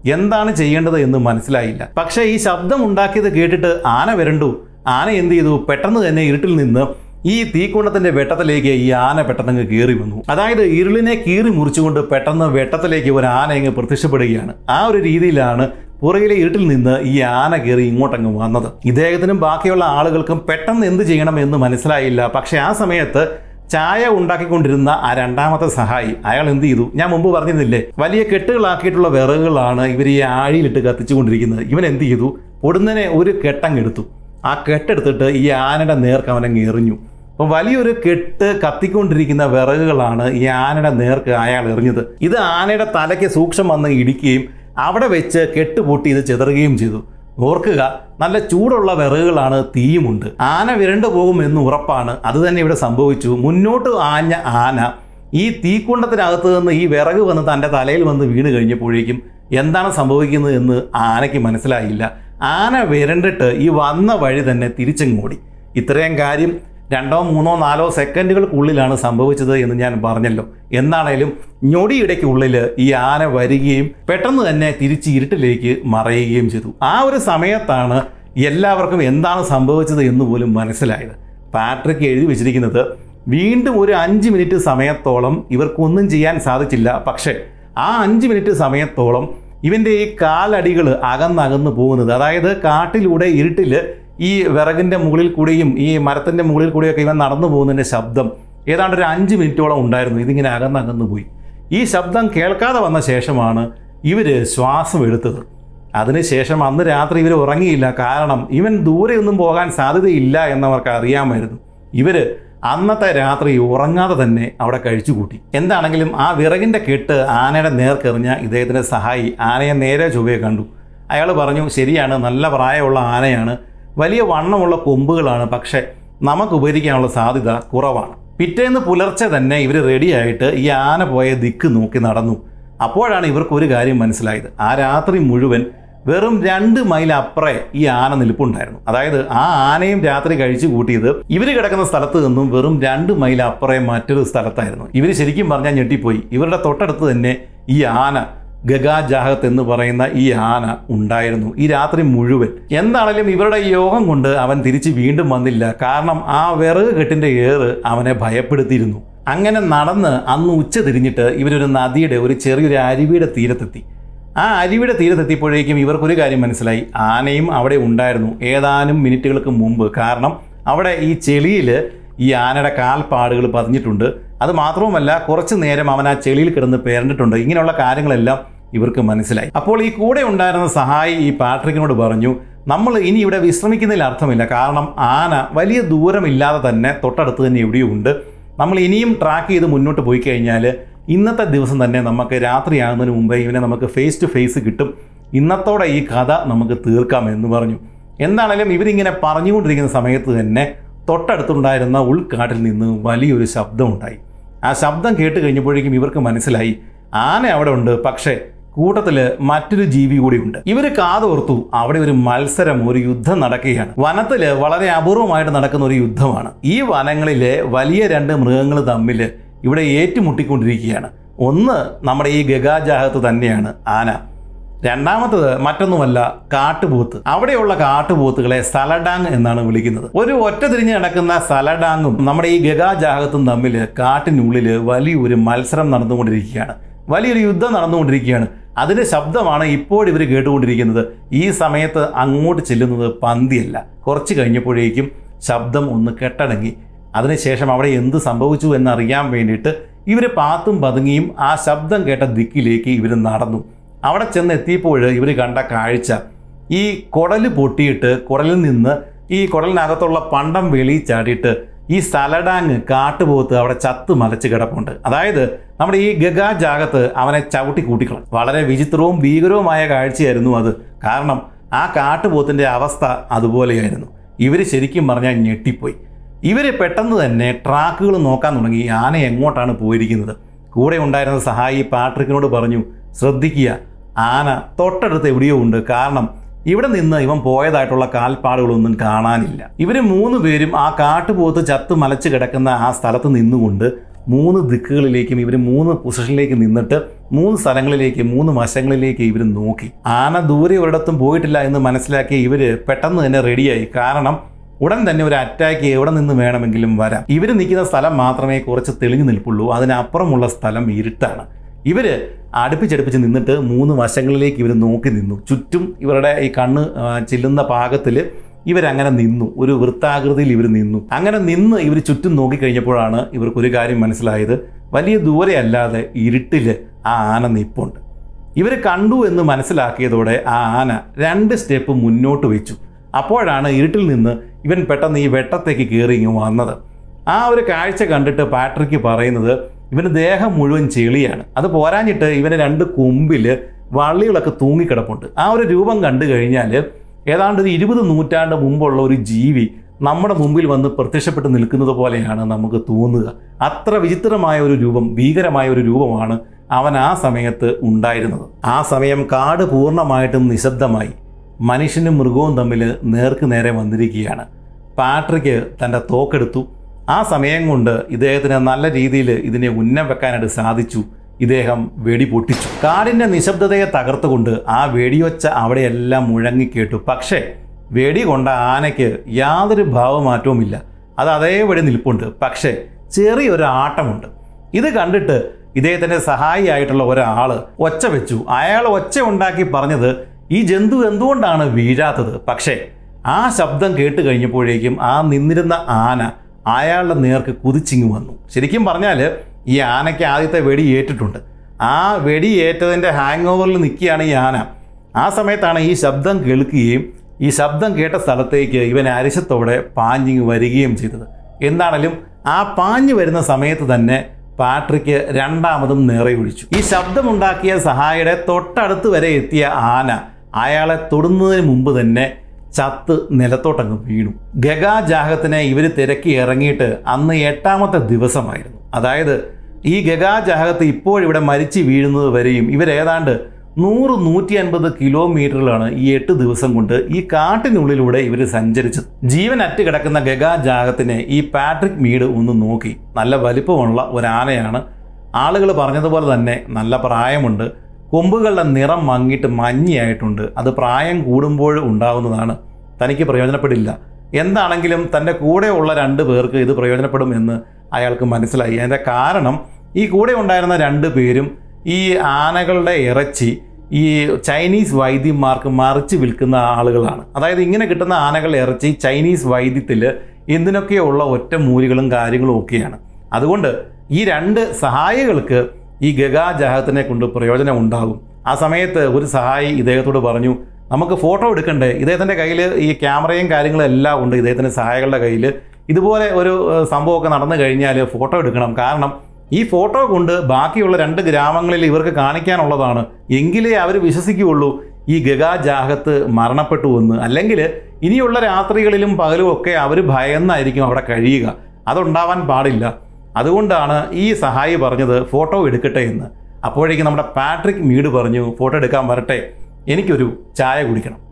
എന്താണ് ചെയ്യേണ്ടത് എന്ന് മനസ്സിലായില്ല. പക്ഷേ ഈ ശബ്ദം ഉണ്ടാക്കിയത് കേട്ടിട്ട് ആന വരണ്ടു. ആന എന്ത് ചെയ്തു? പെട്ടെന്ന് തന്നെ ഇരുട്ടിൽ നിന്ന് ഈ തീക്കുണ്ടത്തിന്റെ വെട്ടത്തിലേക്ക് ഈ ആന പെട്ടെന്ന് കയറി വന്നു. അതായത് ഇരുളിനെ കീറി മുറിച്ചുകൊണ്ട് പെട്ടെന്ന് വെട്ടത്തിലേക്ക് ഒരു ആന അങ്ങ് പ്രത്യക്ഷപ്പെടുകയാണ്. ആ ഒരു രീതിയിലാണ് പുറകിലെ ഇരുട്ടിൽ നിന്ന് ഈ ആന കയറി ഇങ്ങോട്ടങ്ങ് വന്നത്. ഇദ്ദേഹത്തിനും ബാക്കിയുള്ള ആളുകൾക്കും പെട്ടെന്ന് എന്ത് ചെയ്യണം എന്ന് മനസ്സിലായില്ല. പക്ഷെ ആ സമയത്ത് ചായ ഉണ്ടാക്കിക്കൊണ്ടിരുന്ന ആ രണ്ടാമത്തെ സഹായി അയാൾ എന്ത് ചെയ്തു? ഞാൻ മുമ്പ് പറഞ്ഞിരുന്നില്ലേ, വലിയ കെട്ടുകളാക്കിയിട്ടുള്ള വിറകുകളാണ് ഇവർ ഈ ആഴിയിലിട്ട് കത്തിച്ചുകൊണ്ടിരിക്കുന്നത്. ഇവൻ എന്ത് ചെയ്തു? പൊടുന്നനെ ഒരു കെട്ടങ്ങെടുത്തു. ആ കെട്ടെടുത്തിട്ട് ഈ ആനയുടെ നേർക്ക് അവനങ്ങ് എറിഞ്ഞു. അപ്പം വലിയൊരു കെട്ട് കത്തിക്കൊണ്ടിരിക്കുന്ന വിറകുകളാണ് ഈ ആനയുടെ നേർക്ക് അയാൾ എറിഞ്ഞത്. ഇത് ആനയുടെ തലയ്ക്ക് സൂക്ഷ്മം വന്ന് ഇടിക്കുകയും അവിടെ വെച്ച് കെട്ട് പൊട്ടി ഇത് ചെതറുകയും ചെയ്തു. ഓർക്കുക, നല്ല ചൂടുള്ള വിറകുകളാണ്, തീയുമുണ്ട്. ആന വിരണ്ടു പോകും എന്ന് ഉറപ്പാണ്. അത് തന്നെ ഇവിടെ സംഭവിച്ചു. മുന്നോട്ട് ആഞ്ഞ ആന ഈ തീക്കുണ്ടത്തിനകത്ത് നിന്ന് ഈ വിറക് വന്ന് തൻ്റെ തലയിൽ വന്ന് വീണ് കഴിഞ്ഞപ്പോഴേക്കും എന്താണ് സംഭവിക്കുന്നത് എന്ന് ആനയ്ക്ക് മനസ്സിലായില്ല. ആന വിരണ്ടിട്ട് ഈ വന്ന വഴി തന്നെ തിരിച്ചങ്ങോടി. ഇത്രയും കാര്യം 2, 3, 4 സെക്കൻഡുകൾക്കുള്ളിലാണ് സംഭവിച്ചത് എന്ന് ഞാൻ പറഞ്ഞല്ലോ. എന്നാണേലും ഞൊടിയിടയ്ക്കുള്ളിൽ ഈ ആന വരികയും പെട്ടെന്ന് തന്നെ തിരിച്ച് ഇരുട്ടിലേക്ക് മറയുകയും ചെയ്തു. ആ ഒരു സമയത്താണ് എല്ലാവർക്കും എന്താണ് സംഭവിച്ചത് എന്ന് പോലും മനസ്സിലായത്. പാട്രിക് എഴുതി വെച്ചിരിക്കുന്നത് വീണ്ടും ഒരു 5 മിനിറ്റ് സമയത്തോളം ഇവർക്കൊന്നും ചെയ്യാൻ സാധിച്ചില്ല. പക്ഷേ ആ 5 മിനിറ്റ് സമയത്തോളം ഇവൻ്റെ ഈ കാലടികൾ അകന്നകന്ന് പോകുന്നത്, അതായത് കാട്ടിലൂടെ ഇരുട്ടിൽ ഈ വിറകിൻ്റെ മുകളിൽ കൂടിയും ഈ മരത്തിൻ്റെ മുകളിൽ കൂടിയൊക്കെ ഇവൻ നടന്നു പോകുന്നതിൻ്റെ ശബ്ദം ഏതാണ്ട് ഒരു 5 മിനിറ്റോളം ഉണ്ടായിരുന്നു. ഇതിങ്ങനെ അകന്നകന്ന് പോയി. ഈ ശബ്ദം കേൾക്കാതെ വന്ന ശേഷമാണ് ഇവർ ശ്വാസം എടുത്തത്. അതിനുശേഷം അന്ന് രാത്രി ഇവർ ഉറങ്ങിയില്ല. കാരണം ഇവൻ ദൂരെയൊന്നും പോകാൻ സാധ്യതയില്ല എന്നവർക്ക് അറിയാമായിരുന്നു. ഇവർ അന്നത്തെ രാത്രി ഉറങ്ങാതെ തന്നെ അവിടെ കഴിച്ചുകൂട്ടി. എന്താണെങ്കിലും ആ വിറകിൻ്റെ കെട്ട് ആനയുടെ നേർക്കെറിഞ്ഞ ഇദ്ദേഹത്തിൻ്റെ സഹായി ആനയെ നേരെ ചൊവ്വയെ കണ്ടു. അയാൾ പറഞ്ഞു, ശരിയാണ്, നല്ല പ്രായമുള്ള ആനയാണ്, വലിയ വണ്ണമുള്ള കൊമ്പുകളാണ്, പക്ഷേ നമുക്ക് ഉപകരിക്കാനുള്ള സാധ്യത കുറവാണ്. പിറ്റേന്ന് പുലർച്ചെ തന്നെ ഇവർ റെഡിയായിട്ട് ഈ ആന പോയ ദിക്ക് നോക്കി നടന്നു. അപ്പോഴാണ് ഇവർക്കൊരു കാര്യം മനസ്സിലായത്. ആ രാത്രി മുഴുവൻ വെറും 2 മൈൽ അപ്പുറേ ഈ ആന നിൽപ്പുണ്ടായിരുന്നു. അതായത് ആ ആനയും രാത്രി കഴിച്ചു കൂട്ടിയത് ഇവർ കിടക്കുന്ന സ്ഥലത്ത് നിന്നും വെറും 2 മൈൽ അപ്പുറേ മറ്റൊരു സ്ഥലത്തായിരുന്നു. ഇവർ ശരിക്കും പറഞ്ഞാൽ ഞെട്ടിപ്പോയി. ഇവരുടെ തൊട്ടടുത്ത് തന്നെ ഈ ആന, ഗഗാജാഹത്ത് എന്ന് പറയുന്ന ഈ ആന ഉണ്ടായിരുന്നു ഈ രാത്രി മുഴുവൻ. എന്താണെങ്കിലും ഇവരുടെ യോഗം കൊണ്ട് അവൻ തിരിച്ച് വീണ്ടും വന്നില്ല. കാരണം ആ വിറക് കെട്ടിൻ്റെ ഏറ് അവനെ ഭയപ്പെടുത്തിയിരുന്നു. അങ്ങനെ നടന്ന് അന്ന് ഉച്ച തിരിഞ്ഞിട്ട് ഇവരൊരു നദിയുടെ ഒരു ചെറിയൊരു അരുവിയുടെ തീരത്തെത്തി. ആ അരുവിയുടെ തീരത്തെത്തിയപ്പോഴേക്കും ഇവർക്കൊരു കാര്യം മനസ്സിലായി. ആനയും അവിടെ ഉണ്ടായിരുന്നു ഏതാനും മിനിറ്റുകൾക്ക് മുമ്പ്. കാരണം അവിടെ ഈ ചെളിയിൽ ഈ ആനയുടെ കാൽപ്പാടുകൾ പതിഞ്ഞിട്ടുണ്ട്. അത് മാത്രവുമല്ല, കുറച്ച് നേരം അവൻ ആ ചെളിയിൽ കിടന്ന് പേരണ്ടിട്ടുണ്ട്. ഇങ്ങനെയുള്ള കാര്യങ്ങളെല്ലാം ഇവർക്ക് മനസ്സിലായി. അപ്പോൾ ഈ കൂടെ ഉണ്ടായിരുന്ന സഹായി ഈ പാട്രിക്കിനോട് പറഞ്ഞു, നമ്മൾ ഇനി ഇവിടെ വിശ്രമിക്കുന്നതിൽ അർത്ഥമില്ല. കാരണം ആന വലിയ ദൂരമില്ലാതെ തന്നെ തൊട്ടടുത്ത് തന്നെ എവിടെയും ഉണ്ട്. നമ്മൾ ഇനിയും ട്രാക്ക് ചെയ്ത് മുന്നോട്ട് പോയി കഴിഞ്ഞാൽ ഇന്നത്തെ ദിവസം തന്നെ നമുക്ക് രാത്രിയാകുന്നതിന് മുമ്പേ ഇവനെ നമുക്ക് ഫേസ് ടു ഫേസ് കിട്ടും. ഇന്നത്തോടെ ഈ കഥ നമുക്ക് തീർക്കാം എന്ന് പറഞ്ഞു. എന്താണെങ്കിലും ഇവരിങ്ങനെ പറഞ്ഞുകൊണ്ടിരിക്കുന്ന സമയത്ത് തന്നെ തൊട്ടടുത്തുണ്ടായിരുന്ന ഉൾക്കാട്ടിൽ നിന്ന് വലിയൊരു ശബ്ദം ഉണ്ടായി. ആ ശബ്ദം കേട്ട് കഴിഞ്ഞപ്പോഴേക്കും ഇവർക്ക് മനസ്സിലായി ആന അവിടെ ഉണ്ട്, പക്ഷേ കൂട്ടത്തിൽ മറ്റൊരു ജീവി കൂടി ഉണ്ട്. ഇവർ കാതോർത്തു. അവിടെ ഒരു മത്സരം, ഒരു യുദ്ധം നടക്കുകയാണ്. വനത്തിൽ വളരെ അപൂർവമായിട്ട് നടക്കുന്ന ഒരു യുദ്ധമാണ്. ഈ വനങ്ങളിലെ വലിയ 2 മൃഗങ്ങൾ തമ്മിൽ ഇവിടെ ഏറ്റുമുട്ടിക്കൊണ്ടിരിക്കുകയാണ്. ഒന്ന് നമ്മുടെ ഈ ഗഗാജാഹത്ത് തന്നെയാണ് ആന. രണ്ടാമത്തത് മറ്റൊന്നുമല്ല, കാട്ടുപോത്ത്. അവിടെയുള്ള കാട്ടുപോത്തുകളെ സലഡാങ് എന്നാണ് വിളിക്കുന്നത്. ഒരു ഒറ്റ തിരിഞ്ഞ് നടക്കുന്ന സലഡാങ്ങും നമ്മുടെ ഈ ഗഗാജാഹത്തും തമ്മിൽ കാട്ടിനുള്ളിൽ വലിയൊരു മത്സരം നടന്നുകൊണ്ടിരിക്കുകയാണ്. വലിയൊരു യുദ്ധം നടന്നുകൊണ്ടിരിക്കുകയാണ്. അതിൻ്റെ ശബ്ദമാണ് ഇപ്പോൾ ഇവർ കേട്ടുകൊണ്ടിരിക്കുന്നത്. ഈ സമയത്ത് അങ്ങോട്ട് ചെല്ലുന്നത് പന്തിയല്ല. കുറച്ച് കഴിഞ്ഞപ്പോഴേക്കും ശബ്ദം ഒന്ന് കെട്ടടങ്ങി. അതിനുശേഷം അവിടെ എന്ത് സംഭവിച്ചു എന്നറിയാൻ വേണ്ടിയിട്ട് ഇവർ പാത്തും പതുങ്ങിയും ആ ശബ്ദം കേട്ട ദിക്കിലേക്ക് ഇവർ നടന്നു. അവിടെ ചെന്ന് എത്തിയപ്പോൾ ഇവർ കണ്ട കാഴ്ച, ഈ കുടൽ പൊട്ടിയിട്ട് കുടലിൽ നിന്ന് ഈ കുടലിനകത്തുള്ള പണ്ടം വെളി ചാടിയിട്ട് ഈ സലഡാങ് കാട്ടുപോത്ത് അവിടെ ചത്ത് മലച്ച് കിടപ്പുണ്ട്. അതായത് നമ്മുടെ ഈ ഗഗാജാഹത്ത് അവനെ ചവിട്ടി കൂട്ടിക്കളഞ്ഞു. വളരെ വിചിത്രവും ഭീകരവുമായ കാഴ്ചയായിരുന്നു അത്. കാരണം ആ കാട്ടുപോത്തിൻ്റെ അവസ്ഥ അതുപോലെയായിരുന്നു. ഇവർ ശരിക്കും പറഞ്ഞാൽ ഞെട്ടിപ്പോയി. ഇവർ പെട്ടെന്ന് തന്നെ ട്രാക്കുകൾ നോക്കാൻ തുടങ്ങി. ആന എങ്ങോട്ടാണ് പോയിരിക്കുന്നത്? കൂടെ ഉണ്ടായിരുന്ന സഹായി പാട്രിക്കിനോട് പറഞ്ഞു, ശ്രദ്ധിക്കുക, ആന തൊട്ടടുത്ത് എവിടെയോ ഉണ്ട്. കാരണം ഇവിടെ നിന്ന് ഇവൻ പോയതായിട്ടുള്ള കാൽപ്പാടുകളൊന്നും കാണാനില്ല. ഇവർ 3 പേരും ആ കാട്ടുപോത്ത് ചത്ത് മലച്ച് കിടക്കുന്ന ആ സ്ഥലത്ത് നിന്നുകൊണ്ട് 3 ദിക്കുകളിലേക്കും ഇവർ 3 പൊസിഷനിലേക്ക് നിന്നിട്ട് 3 സ്ഥലങ്ങളിലേക്ക് 3 വശങ്ങളിലേക്ക് ഇവർ നോക്കി. ആന ദൂരെ ഒരിടത്തും പോയിട്ടില്ല എന്ന് മനസ്സിലാക്കി ഇവർ പെട്ടെന്ന് തന്നെ റെഡിയായി. കാരണം ഉടൻ തന്നെ ഒരു അറ്റാക്ക് എവിടെ നിന്ന് വേണമെങ്കിലും വരാം. ഇവർ നിൽക്കുന്ന സ്ഥലം മാത്രമേ കുറച്ച് തെളിഞ്ഞു നിൽപ്പുള്ളൂ, അതിനപ്പുറമുള്ള സ്ഥലം ഇരുട്ടാണ്. ഇവർ അടുപ്പിച്ചടുപ്പിച്ച് നിന്നിട്ട് 3 വശങ്ങളിലേക്ക് ഇവർ നോക്കി നിന്നു. ചുറ്റും ഇവരുടെ ഈ കണ്ണ് ചെല്ലുന്ന പാകത്തിൽ ഇവരങ്ങനെ നിന്നു, ഒരു വൃത്താകൃതിയിൽ ഇവർ നിന്നു. അങ്ങനെ നിന്ന് ഇവർ ചുറ്റും നോക്കിക്കഴിഞ്ഞപ്പോഴാണ് ഇവർക്കൊരു കാര്യം മനസ്സിലായത്. വലിയ ദൂരെ അല്ലാതെ ഇരുട്ടിൽ ആ ആന നിപ്പുണ്ട്. ഇവർ കണ്ടു എന്ന് മനസ്സിലാക്കിയതോടെ ആ ആന 2 സ്റ്റെപ്പ് മുന്നോട്ട് വെച്ചു. അപ്പോഴാണ് ഇരുട്ടിൽ നിന്ന് ഇവൻ പെട്ടെന്ന് ഈ വെട്ടത്തേക്ക് കയറി ഇങ്ങ് വന്നത്. ആ ഒരു കാഴ്ച കണ്ടിട്ട് പാട്രിക്ക് പറയുന്നത് ഇവന് ദേഹം മുഴുവൻ ചെളിയാണ്. അത് പോരാഞ്ഞിട്ട് ഇവന് 2 കൊമ്പിൽ വള്ളികളൊക്കെ തൂങ്ങിക്കിടപ്പുണ്ട്. ആ ഒരു രൂപം കണ്ടു കഴിഞ്ഞാൽ ഏതാണ്ട് 20 നൂറ്റാണ്ട് മുമ്പുള്ള ഒരു ജീവി നമ്മുടെ മുമ്പിൽ വന്ന് പ്രത്യക്ഷപ്പെട്ട് നിൽക്കുന്നത് പോലെയാണ് നമുക്ക് തോന്നുക. അത്ര വിചിത്രമായ ഒരു രൂപം, ഭീകരമായ ഒരു രൂപമാണ് അവൻ ആ സമയത്ത് ഉണ്ടായിരുന്നത്. ആ സമയം കാട് പൂർണ്ണമായിട്ടും നിശബ്ദമായി. മനുഷ്യനും മൃഗവും തമ്മിൽ നേർക്ക് നേരെ വന്നിരിക്കുകയാണ്. പാട്രിക്ക് തൻ്റെ തോക്കെടുത്തു. ആ സമയം കൊണ്ട് ഇദ്ദേഹത്തിന് നല്ല രീതിയിൽ ഇതിനെ ഉന്നം വെക്കാനായിട്ട് സാധിച്ചു. ഇദ്ദേഹം വെടി പൊട്ടിച്ചു. കാടിൻ്റെ നിശബ്ദതയെ തകർത്തുകൊണ്ട് ആ വെടിയൊച്ച അവിടെയെല്ലാം മുഴങ്ങിക്കേട്ടു. പക്ഷേ വെടി കൊണ്ട ആനയ്ക്ക് യാതൊരു ഭാവമാറ്റവുമില്ല. അത് അതേപടി നിൽപ്പുണ്ട്. പക്ഷേ ചെറിയൊരു ആട്ടമുണ്ട്. ഇത് കണ്ടിട്ട് ഇദ്ദേഹത്തിൻ്റെ സഹായിയായിട്ടുള്ള ഒരാൾ ഒച്ച വെച്ചു. അയാൾ ഒച്ച ഉണ്ടാക്കി പറഞ്ഞത് ഈ ജന്തു എന്തുകൊണ്ടാണ് വീഴാത്തത്. പക്ഷേ ആ ശബ്ദം കേട്ട് കഴിഞ്ഞപ്പോഴേക്കും ആ നിന്നിരുന്ന ആന അയാളുടെ നേർക്ക് കുതിച്ചിങ്ങ് വന്നു. ശരിക്കും പറഞ്ഞാൽ ഈ ആനയ്ക്ക് ആദ്യത്തെ വെടി ഏറ്റിട്ടുണ്ട്. ആ വെടി ഏറ്റതിൻ്റെ ഹാങ് ഓവറിൽ നിൽക്കുകയാണ് ഈ ആന. ആ സമയത്താണ് ഈ ശബ്ദം കേൾക്കുകയും ഈ ശബ്ദം കേട്ട സ്ഥലത്തേക്ക് ഇവൻ അരിശത്തോടെ പാഞ്ഞിങ് വരികയും ചെയ്തത്. എന്താണെങ്കിലും ആ പാഞ്ഞു വരുന്ന സമയത്ത് തന്നെ പാട്രിക്ക് രണ്ടാമതും നേരെ ഒഴിച്ചു. ഈ ശബ്ദമുണ്ടാക്കിയ സഹായിയുടെ തൊട്ടടുത്ത് വരെ എത്തിയ ആന അയാളെ തൊടുന്നതിന് മുമ്പ് തന്നെ ചത്ത് നിലത്തോട്ടങ്ങ് വീണു. ഗഗാജാഹത്തിനെ ഇവർ തിരക്കി ഇറങ്ങിയിട്ട് അന്ന് 8ാമത്തെ ദിവസമായിരുന്നു. അതായത് ഈ ഗഗാജാഹത്ത് ഇപ്പോഴിവിടെ മരിച്ചു വീഴുന്നത് വരെയും ഇവരേതാണ്ട് 100-150 കിലോമീറ്ററിലാണ് ഈ 8 ദിവസം കൊണ്ട് ഈ കാട്ടിനുള്ളിലൂടെ ഇവർ സഞ്ചരിച്ചത്. ജീവൻ അറ്റ് കിടക്കുന്ന ഗഗാജാഹത്തിനെ ഈ പാട്രിക് മീഡ് ഒന്ന് നോക്കി. നല്ല വലിപ്പമുള്ള ഒരാനയാണ്. ആളുകൾ പറഞ്ഞതുപോലെ തന്നെ നല്ല പ്രായമുണ്ട്. കൊമ്പുകളുടെ നിറം മങ്ങിയിട്ട് മഞ്ഞയായിട്ടുണ്ട്. അത് പ്രായം കൂടുമ്പോൾ ഉണ്ടാകുന്നതാണ്. തനിക്ക് പ്രയോജനപ്പെടില്ല. എന്താണെങ്കിലും തൻ്റെ കൂടെയുള്ള 2 പേർക്ക് ഇത് പ്രയോജനപ്പെടും എന്ന് അയാൾക്ക് മനസ്സിലായി. അതിൻ്റെ കാരണം ഈ കൂടെ ഉണ്ടായിരുന്ന 2 പേരും ഈ ആനകളുടെ ഇറച്ചി ഈ ചൈനീസ് വൈദ്യന്മാർക്ക് മറിച്ച് വിൽക്കുന്ന ആളുകളാണ്. അതായത് ഇങ്ങനെ കിട്ടുന്ന ആനകളുടെ ഇറച്ചി ചൈനീസ് വൈദ്യത്തിൽ എന്തിനൊക്കെയുള്ള ഒറ്റമൂലികളും കാര്യങ്ങളും ഒക്കെയാണ്. അതുകൊണ്ട് ഈ 2 സഹായികൾക്ക് ഈ ഗഗാജാഹത്തിനെ കൊണ്ട് പ്രയോജനം ഉണ്ടാകും. ആ സമയത്ത് ഒരു സഹായി ഇദ്ദേഹത്തോട് പറഞ്ഞു, നമുക്ക് ഫോട്ടോ എടുക്കണ്ടേ? ഇദ്ദേഹത്തിൻ്റെ കയ്യിൽ ഈ ക്യാമറയും കാര്യങ്ങളും എല്ലാം ഉണ്ട്. ഇദ്ദേഹത്തിൻ്റെ സഹായികളുടെ കയ്യിൽ ഇതുപോലെ ഒരു സംഭവമൊക്കെ നടന്നു കഴിഞ്ഞാൽ ഫോട്ടോ എടുക്കണം. കാരണം ഈ ഫോട്ടോ കൊണ്ട് ബാക്കിയുള്ള 2 ഗ്രാമങ്ങളിൽ ഇവർക്ക് കാണിക്കാനുള്ളതാണ്. എങ്കിലേ അവർ വിശ്വസിക്കുകയുള്ളൂ ഈ ഗഗാജാഹത്ത് മരണപ്പെട്ടു എന്ന്. അല്ലെങ്കിൽ ഇനിയുള്ള രാത്രികളിലും പകലും ഒക്കെ അവർ ഭയന്നായിരിക്കും അവിടെ കഴിയുക. അതുണ്ടാവാൻ പാടില്ല. അതുകൊണ്ടാണ് ഈ സഹായി പറഞ്ഞത് ഫോട്ടോ എടുക്കട്ടെ എന്ന്. അപ്പോഴേക്കും നമ്മുടെ പാട്രിക് മീഡ് പറഞ്ഞു, ഫോട്ടോ എടുക്കാൻ വരട്ടെ, എനിക്കൊരു ചായ കുടിക്കണം.